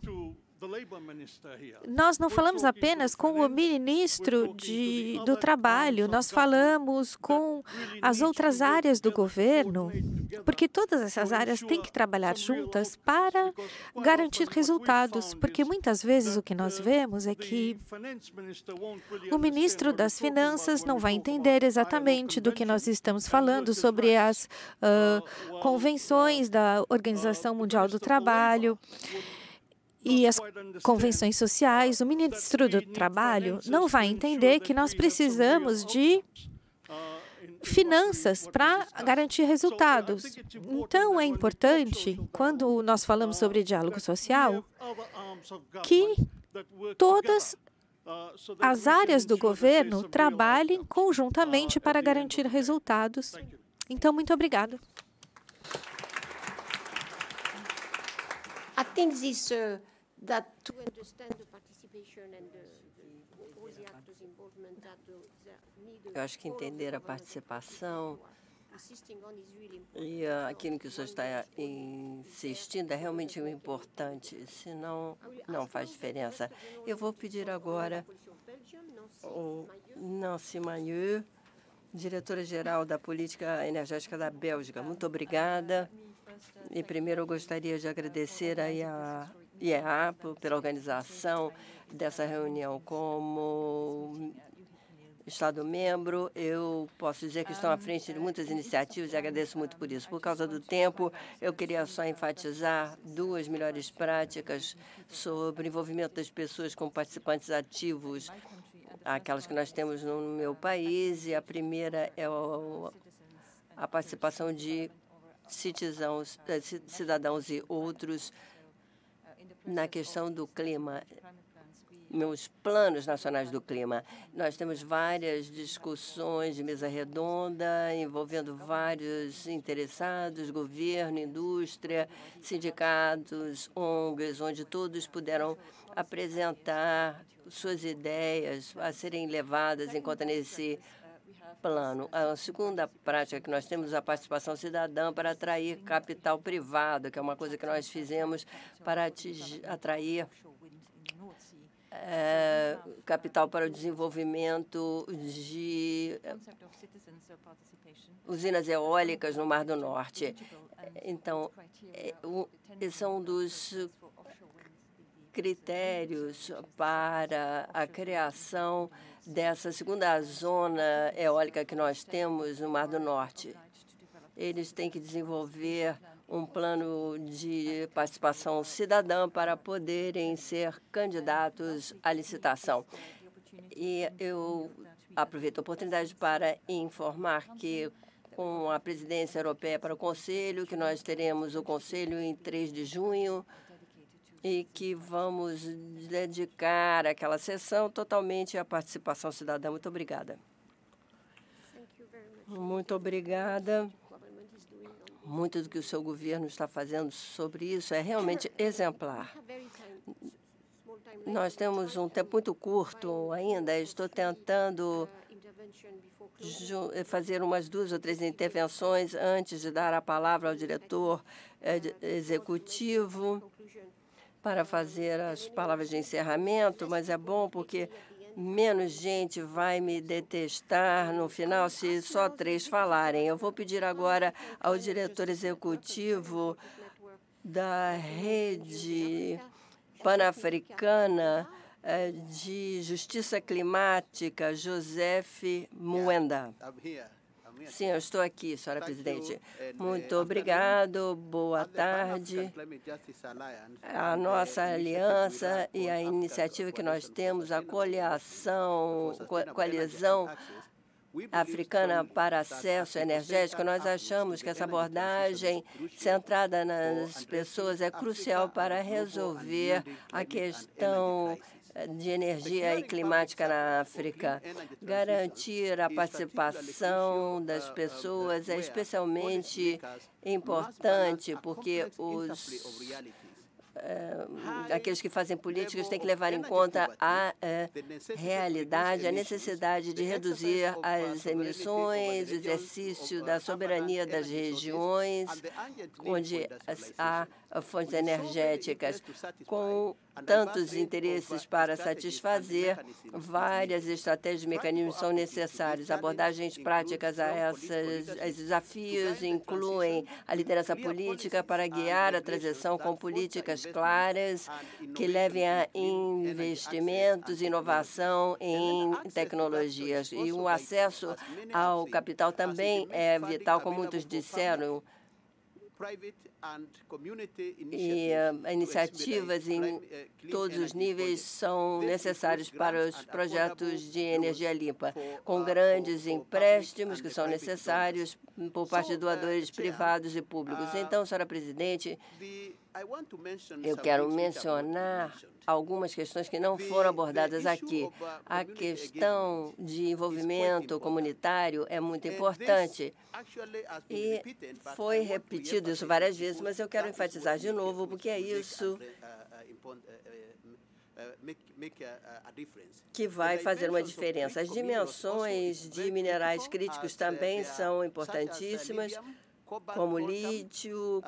Speaker 2: nós não falamos apenas com o ministro do Trabalho, nós falamos com as outras áreas do governo, porque todas essas áreas têm que trabalhar juntas para garantir resultados, porque muitas vezes o que nós vemos é que o ministro das Finanças não vai entender exatamente do que nós estamos falando sobre as convenções da Organização Mundial do Trabalho e as convenções sociais. O ministro do Trabalho não vai entender que nós precisamos de finanças para garantir resultados. Então, é importante, quando nós falamos sobre diálogo social, que todas as áreas do governo trabalhem conjuntamente para garantir resultados. Então, muito obrigado.
Speaker 3: I think this that to understand the participation and
Speaker 1: Eu acho que entender a participação e aquilo que o senhor está insistindo é realmente importante, senão não faz diferença. Eu vou pedir agora o Nancy Magneux, diretora-geral da Política Energética da Bélgica. Muito obrigada. E primeiro eu gostaria de agradecer a IEA pela organização dessa reunião. Como Estado-membro, eu posso dizer que estão à frente de muitas iniciativas e agradeço muito por isso. Por causa do tempo, eu queria só enfatizar duas melhores práticas sobre o envolvimento das pessoas como participantes ativos, aquelas que nós temos no meu país, e a primeira é a participação de cidadãos e outros na questão do clima, nos planos nacionais do clima. Nós temos várias discussões de mesa redonda envolvendo vários interessados, governo, indústria, sindicatos, ONGs, onde todos puderam apresentar suas ideias a serem levadas em conta nesse plano. A segunda prática que nós temos é a participação cidadã para atrair capital privado, que é uma coisa que nós fizemos para atrair capital para o desenvolvimento de usinas eólicas no Mar do Norte. Então, esse é um dos critérios para a criação dessa segunda zona eólica que nós temos no Mar do Norte. Eles têm que desenvolver um plano de participação cidadã para poderem ser candidatos à licitação. E eu aproveito a oportunidade para informar que, com a presidência europeia para o Conselho, que nós teremos o Conselho em 3 de junho e que vamos dedicar aquela sessão totalmente à participação cidadã. Muito obrigada. Muito obrigada. Muito do que o seu governo está fazendo sobre isso é realmente exemplar. Nós temos um tempo muito curto ainda. Estou tentando fazer umas 2 ou 3 intervenções antes de dar a palavra ao diretor executivo para fazer as palavras de encerramento, mas é bom porque menos gente vai me detestar no final se só 3 falarem. Eu vou pedir agora ao diretor executivo da Rede Pan-Africana de Justiça Climática, Joseph Muenda. Sim, eu estou aqui, senhora presidente. Muito obrigado, boa tarde. A nossa aliança e a iniciativa que nós temos, a coalizão africana para acesso energético, nós achamos que essa abordagem centrada nas pessoas é crucial para resolver a questão de energia e climática na África. Garantir a participação das pessoas é especialmente importante porque aqueles que fazem políticas têm que levar em conta a realidade, a necessidade de reduzir as emissões, o exercício da soberania das regiões onde há fontes energéticas. Com tantos interesses para satisfazer, várias estratégias e mecanismos são necessários. Abordagens práticas a esses desafios incluem a liderança política para guiar a transição com políticas claras que levem a investimentos e inovação em tecnologias. E o acesso ao capital também é vital, como muitos disseram. E iniciativas em todos os níveis são necessárias para os projetos de energia limpa, com grandes empréstimos que são necessários por parte de doadores privados e públicos. Então, senhora presidente, eu quero mencionar algumas questões que não foram abordadas aqui. A questão de envolvimento comunitário é muito importante e foi repetido isso várias vezes, mas eu quero enfatizar de novo, porque é isso que vai fazer uma diferença. As dimensões de minerais críticos também são importantíssimas, como lítio,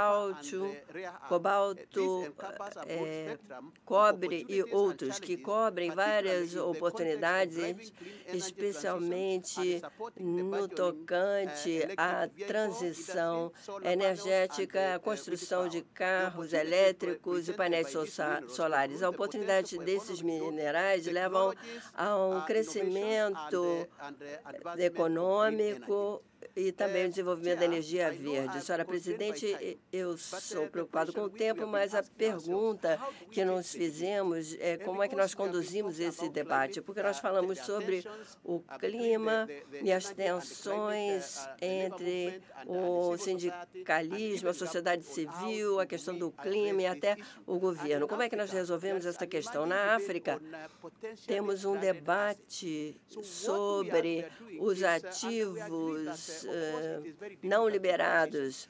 Speaker 1: cobalto, cobre e outros, que cobrem várias oportunidades, especialmente no tocante à transição energética, a construção de carros elétricos e painéis solares. A oportunidade desses minerais levam a um crescimento econômico e também o desenvolvimento da energia verde. Senhora Presidente, eu sou preocupado com o tempo, mas a pergunta que nos fizemos é como é que nós conduzimos esse debate, porque nós falamos sobre o clima e as tensões entre o sindicalismo, a sociedade civil, a questão do clima e até o governo. Como é que nós resolvemos essa questão? Na África, temos um debate sobre os ativos não liberados.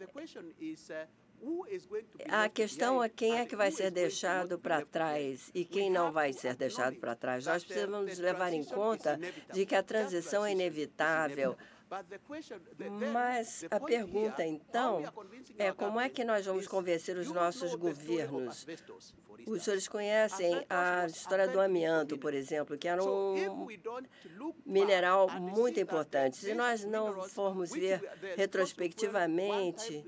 Speaker 1: A questão é quem é que vai ser deixado para trás e quem não vai ser deixado para trás. Nós precisamos levar em conta de que a transição é inevitável. Mas a pergunta, então, é como é que nós vamos convencer os nossos governos? Os senhores conhecem a história do amianto, por exemplo, que era um mineral muito importante. Se nós não formos ver retrospectivamente,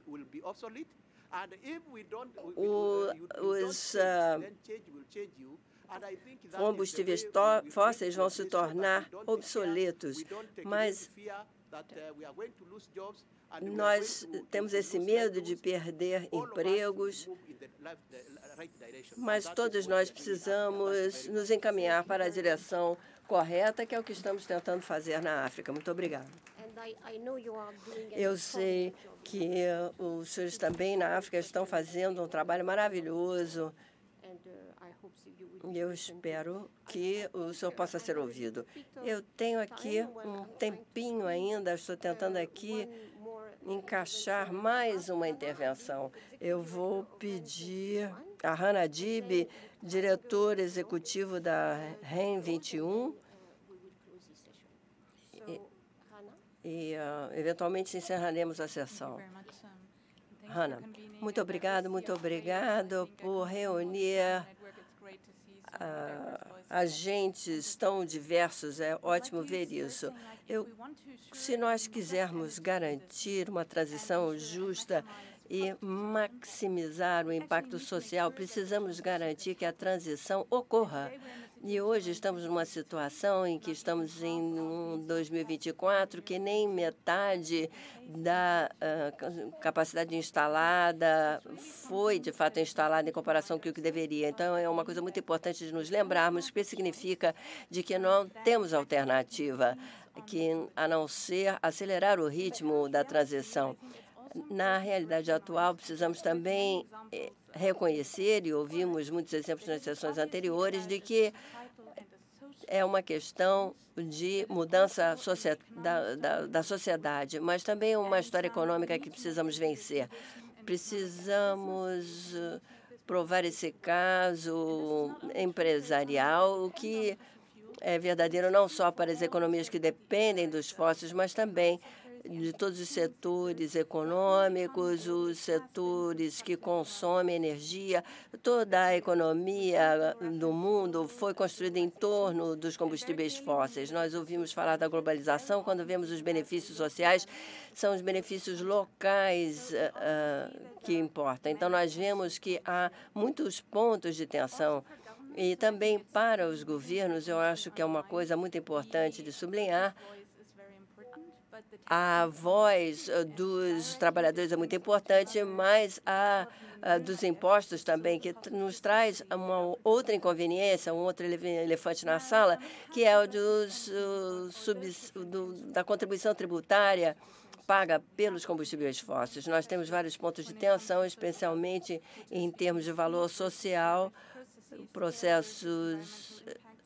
Speaker 1: os combustíveis fósseis vão se tornar obsoletos, mas nós temos esse medo de perder empregos, mas todos nós precisamos nos encaminhar para a direção correta, que é o que estamos tentando fazer na África. Muito obrigada. Eu sei que os senhores também na África estão fazendo um trabalho maravilhoso. Eu espero que o senhor possa ser ouvido. Eu tenho aqui um tempinho ainda, estou tentando aqui encaixar mais uma intervenção. Eu vou pedir a Hannah Dib, diretor executivo da REN 21, eventualmente encerraremos a sessão. Hannah, muito obrigado por reunir agentes tão diversos. É ótimo ver isso. Se nós quisermos garantir uma transição justa e maximizar o impacto social, precisamos garantir que a transição ocorra. E hoje estamos numa situação em que estamos em 2024, que nem metade da capacidade instalada foi, de fato, instalada em comparação com o que deveria. Então, é uma coisa muito importante de nos lembrarmos, que significa de que não temos alternativa a não ser acelerar o ritmo da transição. Na realidade atual, precisamos também reconhecer, e ouvimos muitos exemplos nas sessões anteriores, de que é uma questão de mudança da sociedade, mas também uma história econômica que precisamos vencer. Precisamos provar esse caso empresarial, o que é verdadeiro não só para as economias que dependem dos fósseis, mas também de todos os setores econômicos, os setores que consomem energia. Toda a economia do mundo foi construída em torno dos combustíveis fósseis. Nós ouvimos falar da globalização, quando vemos os benefícios sociais, são os benefícios locais que importam. Então, nós vemos que há muitos pontos de tensão. E também para os governos, eu acho que é uma coisa muito importante de sublinhar. A voz dos trabalhadores é muito importante, mas a dos impostos também, que nos traz uma outra inconveniência, um outro elefante na sala, que é o da contribuição tributária paga pelos combustíveis fósseis. Nós temos vários pontos de tensão, especialmente em termos de valor social, processos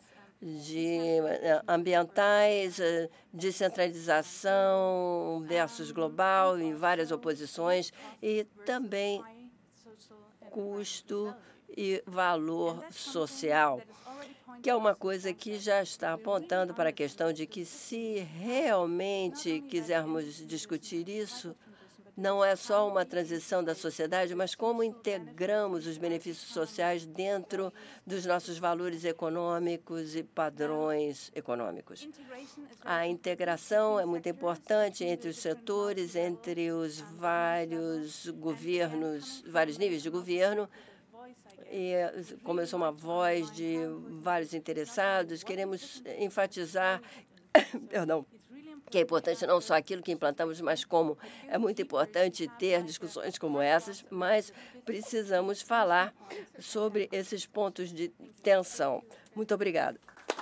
Speaker 1: ambientais, descentralização versus global, em várias oposições, e também custo e valor social, que é uma coisa que já está apontando para a questão de que, se realmente quisermos discutir isso, não é só uma transição da sociedade, mas como integramos os benefícios sociais dentro dos nossos valores econômicos e padrões econômicos. A integração é muito importante entre os setores, entre os vários governos, vários níveis de governo. E, como eu sou uma voz de vários interessados, queremos enfatizar, perdão, que é importante não só aquilo que implantamos, mas como é muito importante ter discussões como essas, mas precisamos falar sobre esses pontos de tensão. Muito obrigada.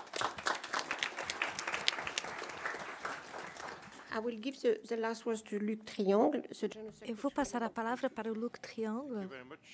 Speaker 2: Eu vou passar a palavra para o Luc Triangle.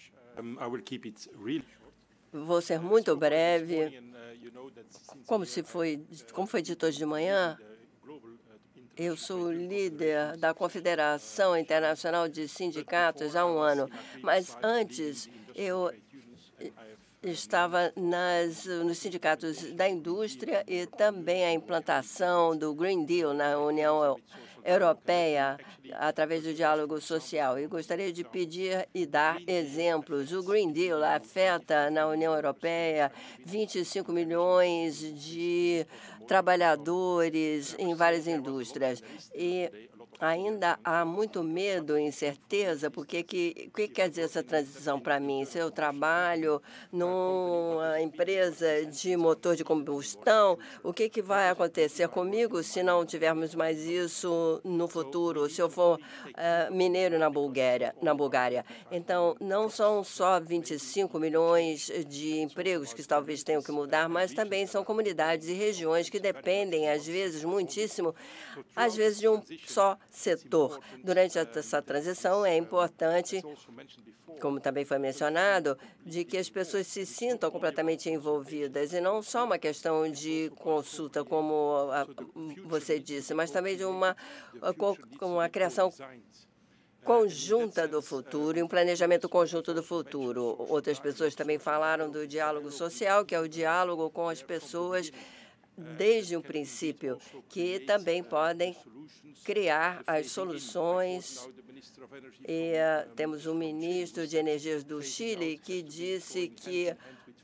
Speaker 1: Vou ser muito breve. Como foi dito hoje de manhã, eu sou líder da Confederação Internacional de Sindicatos há um ano, mas antes eu estava nos sindicatos da indústria e também a implantação do Green Deal na União Europeia através do diálogo social. E gostaria de pedir e dar exemplos. O Green Deal afeta na União Europeia 25 milhões de trabalhadores em várias indústrias. E ainda há muito medo e incerteza, porque o que quer dizer essa transição para mim? Se eu trabalho numa empresa de motor de combustão, o que vai acontecer comigo se não tivermos mais isso no futuro, se eu for mineiro na Bulgária? Então, não são só 25 milhões de empregos que talvez tenham que mudar, mas também são comunidades e regiões que dependem, às vezes, muitíssimo, às vezes, de um só setor. Durante essa transição, é importante, como também foi mencionado, de que as pessoas se sintam completamente envolvidas, e não só uma questão de consulta, como você disse, mas também de uma criação conjunta do futuro e um planejamento conjunto do futuro. Outras pessoas também falaram do diálogo social, que é o diálogo com as pessoas desde o princípio, que também podem criar as soluções. E temos um ministro de Energias do Chile que disse que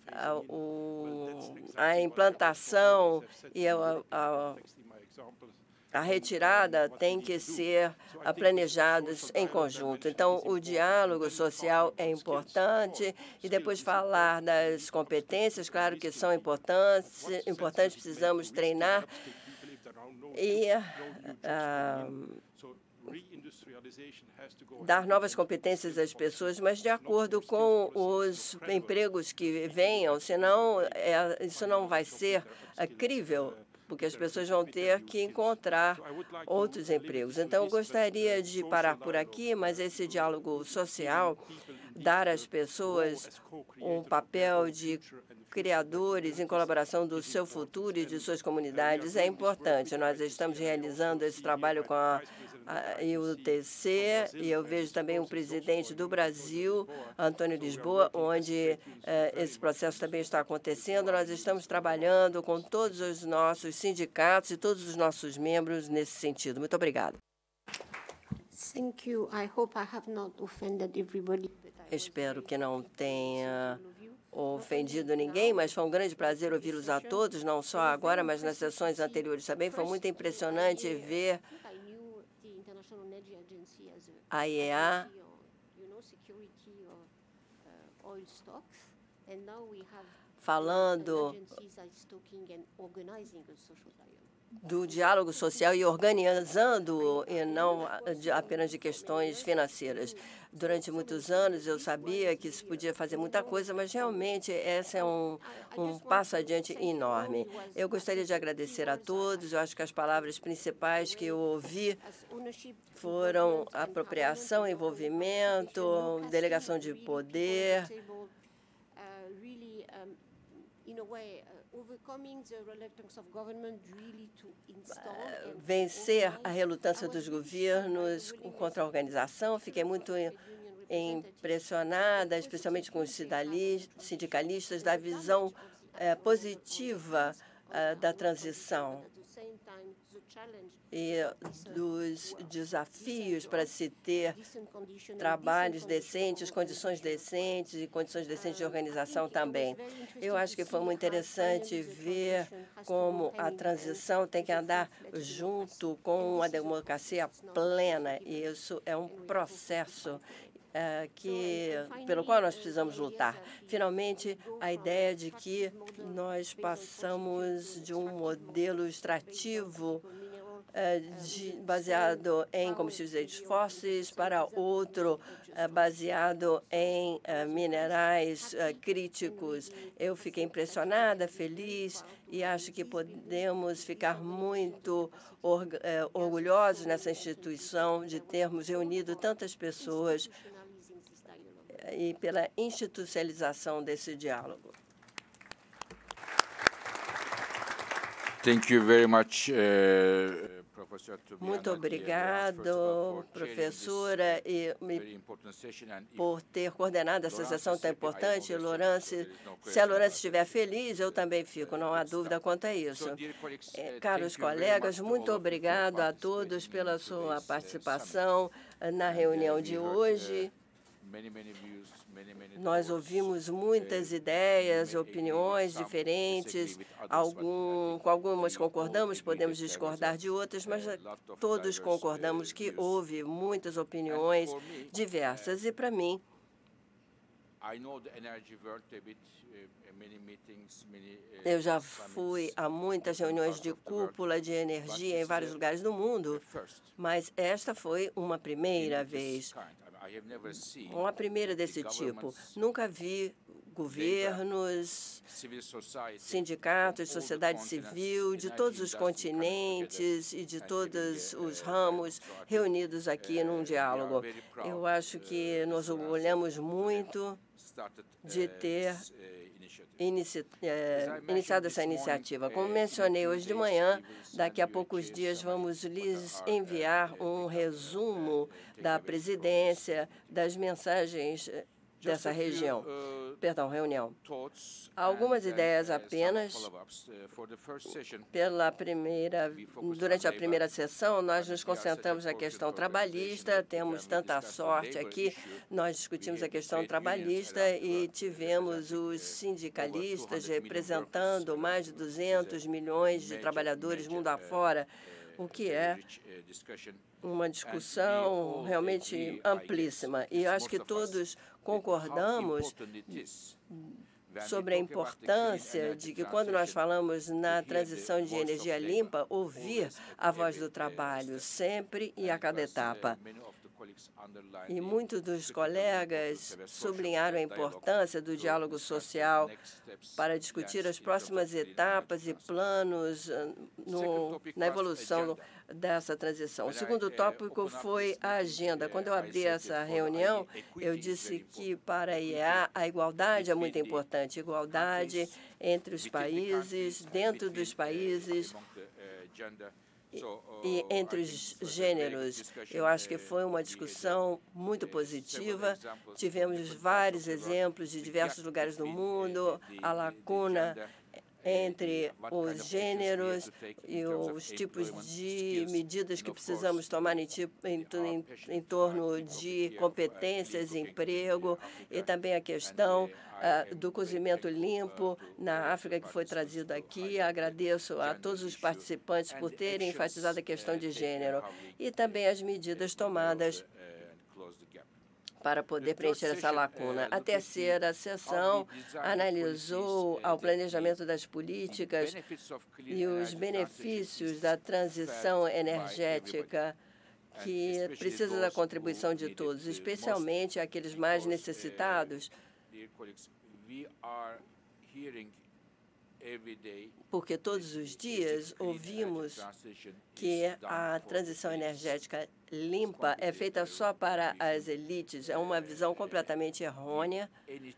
Speaker 1: a implantação e a retirada tem que ser planejados em conjunto. Então, o diálogo social é importante, e depois falar das competências, claro que são importantes, precisamos treinar e dar novas competências às pessoas, mas de acordo com os empregos que venham, senão isso não vai ser crível, porque as pessoas vão ter que encontrar outros empregos. Então, eu gostaria de parar por aqui, mas esse diálogo social, dar às pessoas um papel de criadores em colaboração do seu futuro e de suas comunidades é importante. Nós estamos realizando esse trabalho com a IUTC, e eu vejo também o presidente do Brasil, Antônio Lisboa, onde esse processo também está acontecendo. Nós estamos trabalhando com todos os nossos sindicatos e todos os nossos membros nesse sentido. Muito obrigada. Espero que não tenha ofendido ninguém, mas foi um grande prazer ouvi-los a todos, não só agora, mas nas sessões anteriores também. Foi muito impressionante ver a IEA falando do diálogo social e organizando, e não apenas de questões financeiras. Durante muitos anos, eu sabia que se podia fazer muita coisa, mas realmente esse é um passo adiante enorme. Eu gostaria de agradecer a todos. Eu acho que as palavras principais que eu ouvi foram apropriação, envolvimento, delegação de poder, vencer a relutância dos governos contra a organização. Fiquei muito impressionada, especialmente com os sindicalistas, da visão positiva da transição e dos desafios para se ter trabalhos decentes, condições decentes e condições decentes de organização também. Eu acho que foi muito interessante ver como a transição tem que andar junto com a democracia plena, e isso é um processo pelo qual nós precisamos lutar. Finalmente, a ideia de que nós passamos de um modelo extrativo baseado em combustíveis fósseis para outro baseado em minerais críticos. Eu fiquei impressionada, feliz, e acho que podemos ficar muito orgulhosos nessa instituição de termos reunido tantas pessoas e pela institucionalização desse diálogo.
Speaker 3: Thank you very much,
Speaker 1: Muito obrigado, professora, por ter coordenado essa sessão tão importante. Laurence, se a Laurence estiver feliz, eu também fico, não há dúvida quanto a isso. Caros colegas, muito obrigado a todos pela sua participação na reunião de hoje. Nós ouvimos muitas ideias, opiniões diferentes, com algumas concordamos, podemos discordar de outras, mas todos concordamos que houve muitas opiniões diversas. E, para mim, eu já fui a muitas reuniões de cúpula de energia em vários lugares do mundo, mas esta foi uma primeira vez. Uma primeira desse tipo. Nunca vi governos, sindicatos, sociedade civil de todos os continentes e de todos os ramos reunidos aqui num diálogo. Eu acho que nos orgulhamos muito de ter iniciado essa iniciativa. Como mencionei hoje de manhã, daqui a poucos dias vamos lhes enviar um resumo da presidência, das mensagens dessa reunião. Algumas ideias apenas. Durante a primeira sessão, nós nos concentramos na questão trabalhista, temos tanta sorte aqui, nós discutimos a questão trabalhista e tivemos os sindicalistas representando mais de 200 milhões de trabalhadores mundo afora, o que é uma discussão realmente amplíssima. E eu acho que todos concordamos sobre a importância de que, quando nós falamos na transição de energia limpa, ouvir a voz do trabalho sempre e a cada etapa. E muitos dos colegas sublinharam a importância do diálogo social para discutir as próximas etapas e planos na evolução dessa transição. O segundo tópico foi a agenda. Quando eu abri essa reunião, eu disse que para a IEA a igualdade é muito importante. Igualdade entre os países, dentro dos países e entre os gêneros. Eu acho que foi uma discussão muito positiva. Tivemos vários exemplos de diversos lugares do mundo, a lacuna entre os gêneros e os tipos de medidas que precisamos tomar em torno de competências, emprego, e também a questão do cozimento limpo na África, que foi trazido aqui. Agradeço a todos os participantes por terem enfatizado a questão de gênero e também as medidas tomadas para poder preencher essa lacuna. A terceira sessão analisou o planejamento das políticas e os benefícios da transição energética, que precisa da contribuição de todos, especialmente aqueles mais necessitados, porque todos os dias ouvimos que a transição energética limpa é feita só para as elites. É uma visão completamente errônea.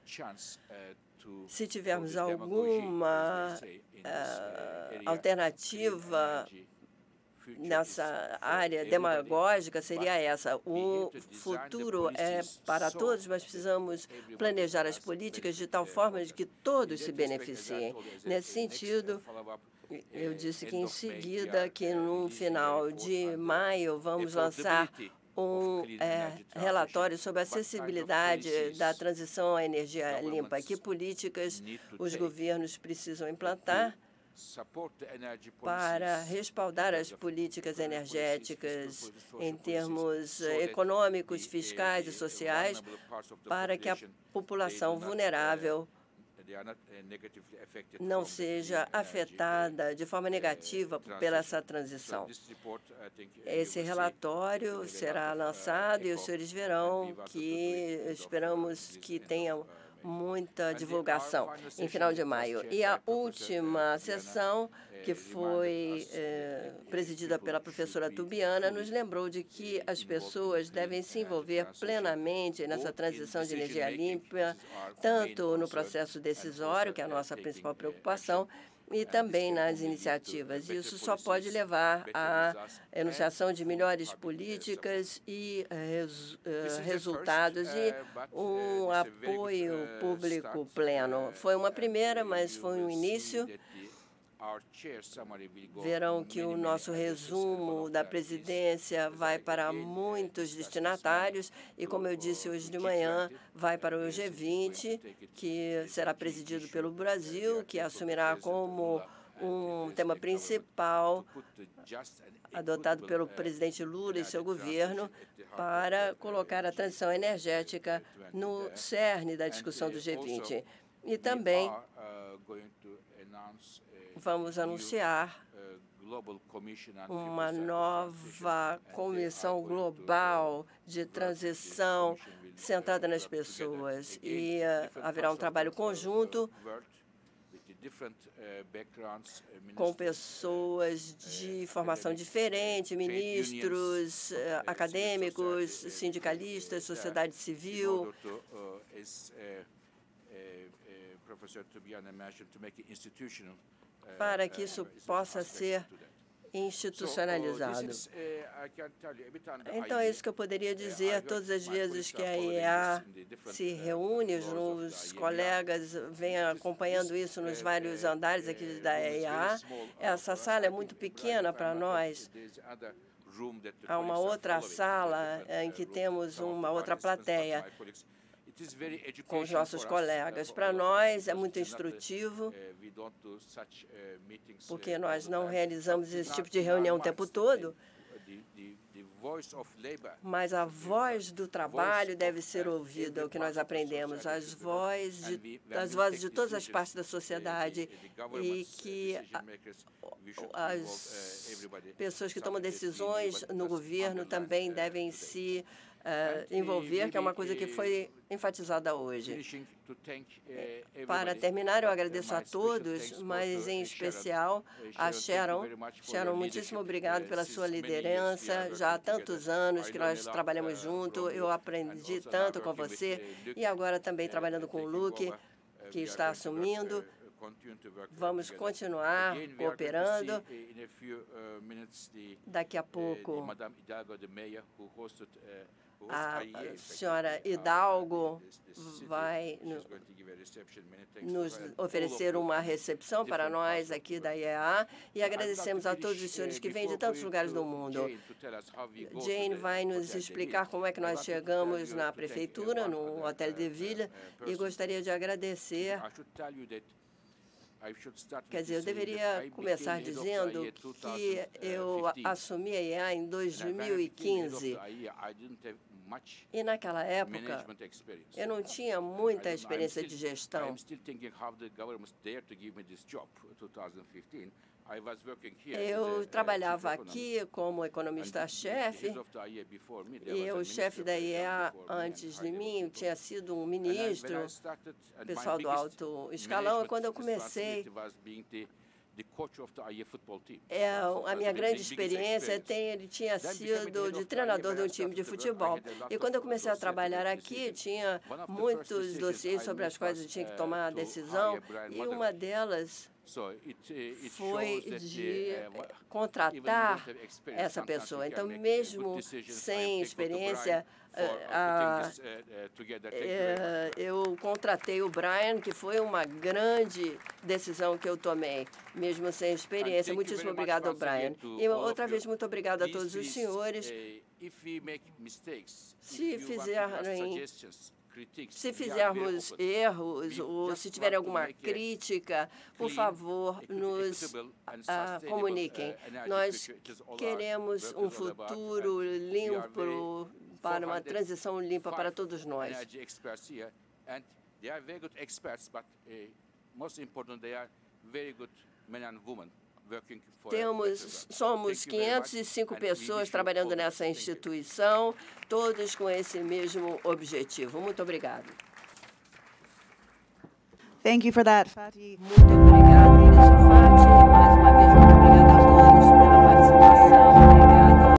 Speaker 1: Se tivermos alguma alternativa nessa área demagógica seria essa. O futuro é para todos, mas precisamos planejar as políticas de tal forma de que todos se beneficiem. Nesse sentido, eu disse que em seguida, que no final de maio, vamos lançar um relatório sobre a acessibilidade da transição à energia limpa. Que políticas os governos precisam implantar para respaldar as políticas energéticas em termos econômicos, fiscais e sociais, para que a população vulnerável não seja afetada de forma negativa pela essa transição. Esse relatório será lançado e os senhores verão que esperamos que tenha muita divulgação em final de maio. E a última sessão, que foi presidida pela professora Tubiana, nos lembrou de que as pessoas devem se envolver plenamente nessa transição de energia limpa, tanto no processo decisório, que é a nossa principal preocupação, e também nas iniciativas. Isso só pode levar à enunciação de melhores políticas e resultados e um apoio público pleno. Foi uma primeira, mas foi um início. Verão que o nosso resumo da presidência vai para muitos destinatários e, como eu disse hoje de manhã, vai para o G20, que será presidido pelo Brasil, que assumirá como um tema principal adotado pelo presidente Lula e seu governo para colocar a transição energética no cerne da discussão do G20. E também vamos anunciar uma nova comissão global de transição centrada nas pessoas. E haverá um trabalho conjunto com pessoas de formação diferente, ministros, acadêmicos, sindicalistas, sociedade civil, para que isso possa ser institucionalizado. Então, é isso que eu poderia dizer. Todas as vezes que a IEA se reúne, os colegas vêm acompanhando isso nos vários andares aqui da IEA. Essa sala é muito pequena para nós. Há uma outra sala em que temos uma outra plateia com os nossos colegas. Para nós é muito instrutivo, porque nós não realizamos esse tipo de reunião o tempo todo, mas a voz do trabalho deve ser ouvida, é o que nós aprendemos, as vozes de todas as partes da sociedade, e que as pessoas que tomam decisões no governo também devem se envolver, que é uma coisa que foi enfatizada hoje. Para terminar, eu agradeço a todos, mas em especial a Sharon. Sharon, muitíssimo obrigado pela sua liderança. Já há tantos anos que nós trabalhamos juntos, eu aprendi tanto com você, e agora também trabalhando com o Luke, que está assumindo. Vamos continuar cooperando. Daqui a pouco, a senhora Hidalgo vai nos oferecer uma recepção para nós aqui da IEA, e agradecemos a todos os senhores que vêm de tantos lugares do mundo. Jane vai nos explicar como é que nós chegamos na prefeitura, no Hotel de Ville, e gostaria de agradecer. Quer dizer, eu deveria começar dizendo que eu assumi a IEA em 2015. E naquela época, eu não tinha muita experiência de gestão. Eu trabalhava aqui como economista-chefe, e o chefe da IEA antes de mim tinha sido um ministro, pessoal do alto escalão, e quando eu comecei, a minha grande experiência ele tinha sido de treinador de um time de futebol. E quando eu comecei a trabalhar aqui, tinha muitos dossiês sobre as quais eu tinha que tomar a decisão, e uma delas foi de contratar essa pessoa. Então, mesmo sem experiência, eu contratei o Brian, que foi uma grande decisão que eu tomei, mesmo sem experiência. Muitíssimo obrigado, Brian. E outra vez, muito obrigado a todos os senhores. Se fizermos erros ou se tiver alguma crítica, por favor, nos comuniquem. Nós queremos um futuro limpo, para uma transição limpa para todos nós. Somos 505 pessoas trabalhando nessa instituição, todos com esse mesmo objetivo. Muito obrigado.
Speaker 4: Thank you for that, Fatih.
Speaker 1: Muito obrigado por isso, Fatih. Mais uma vez,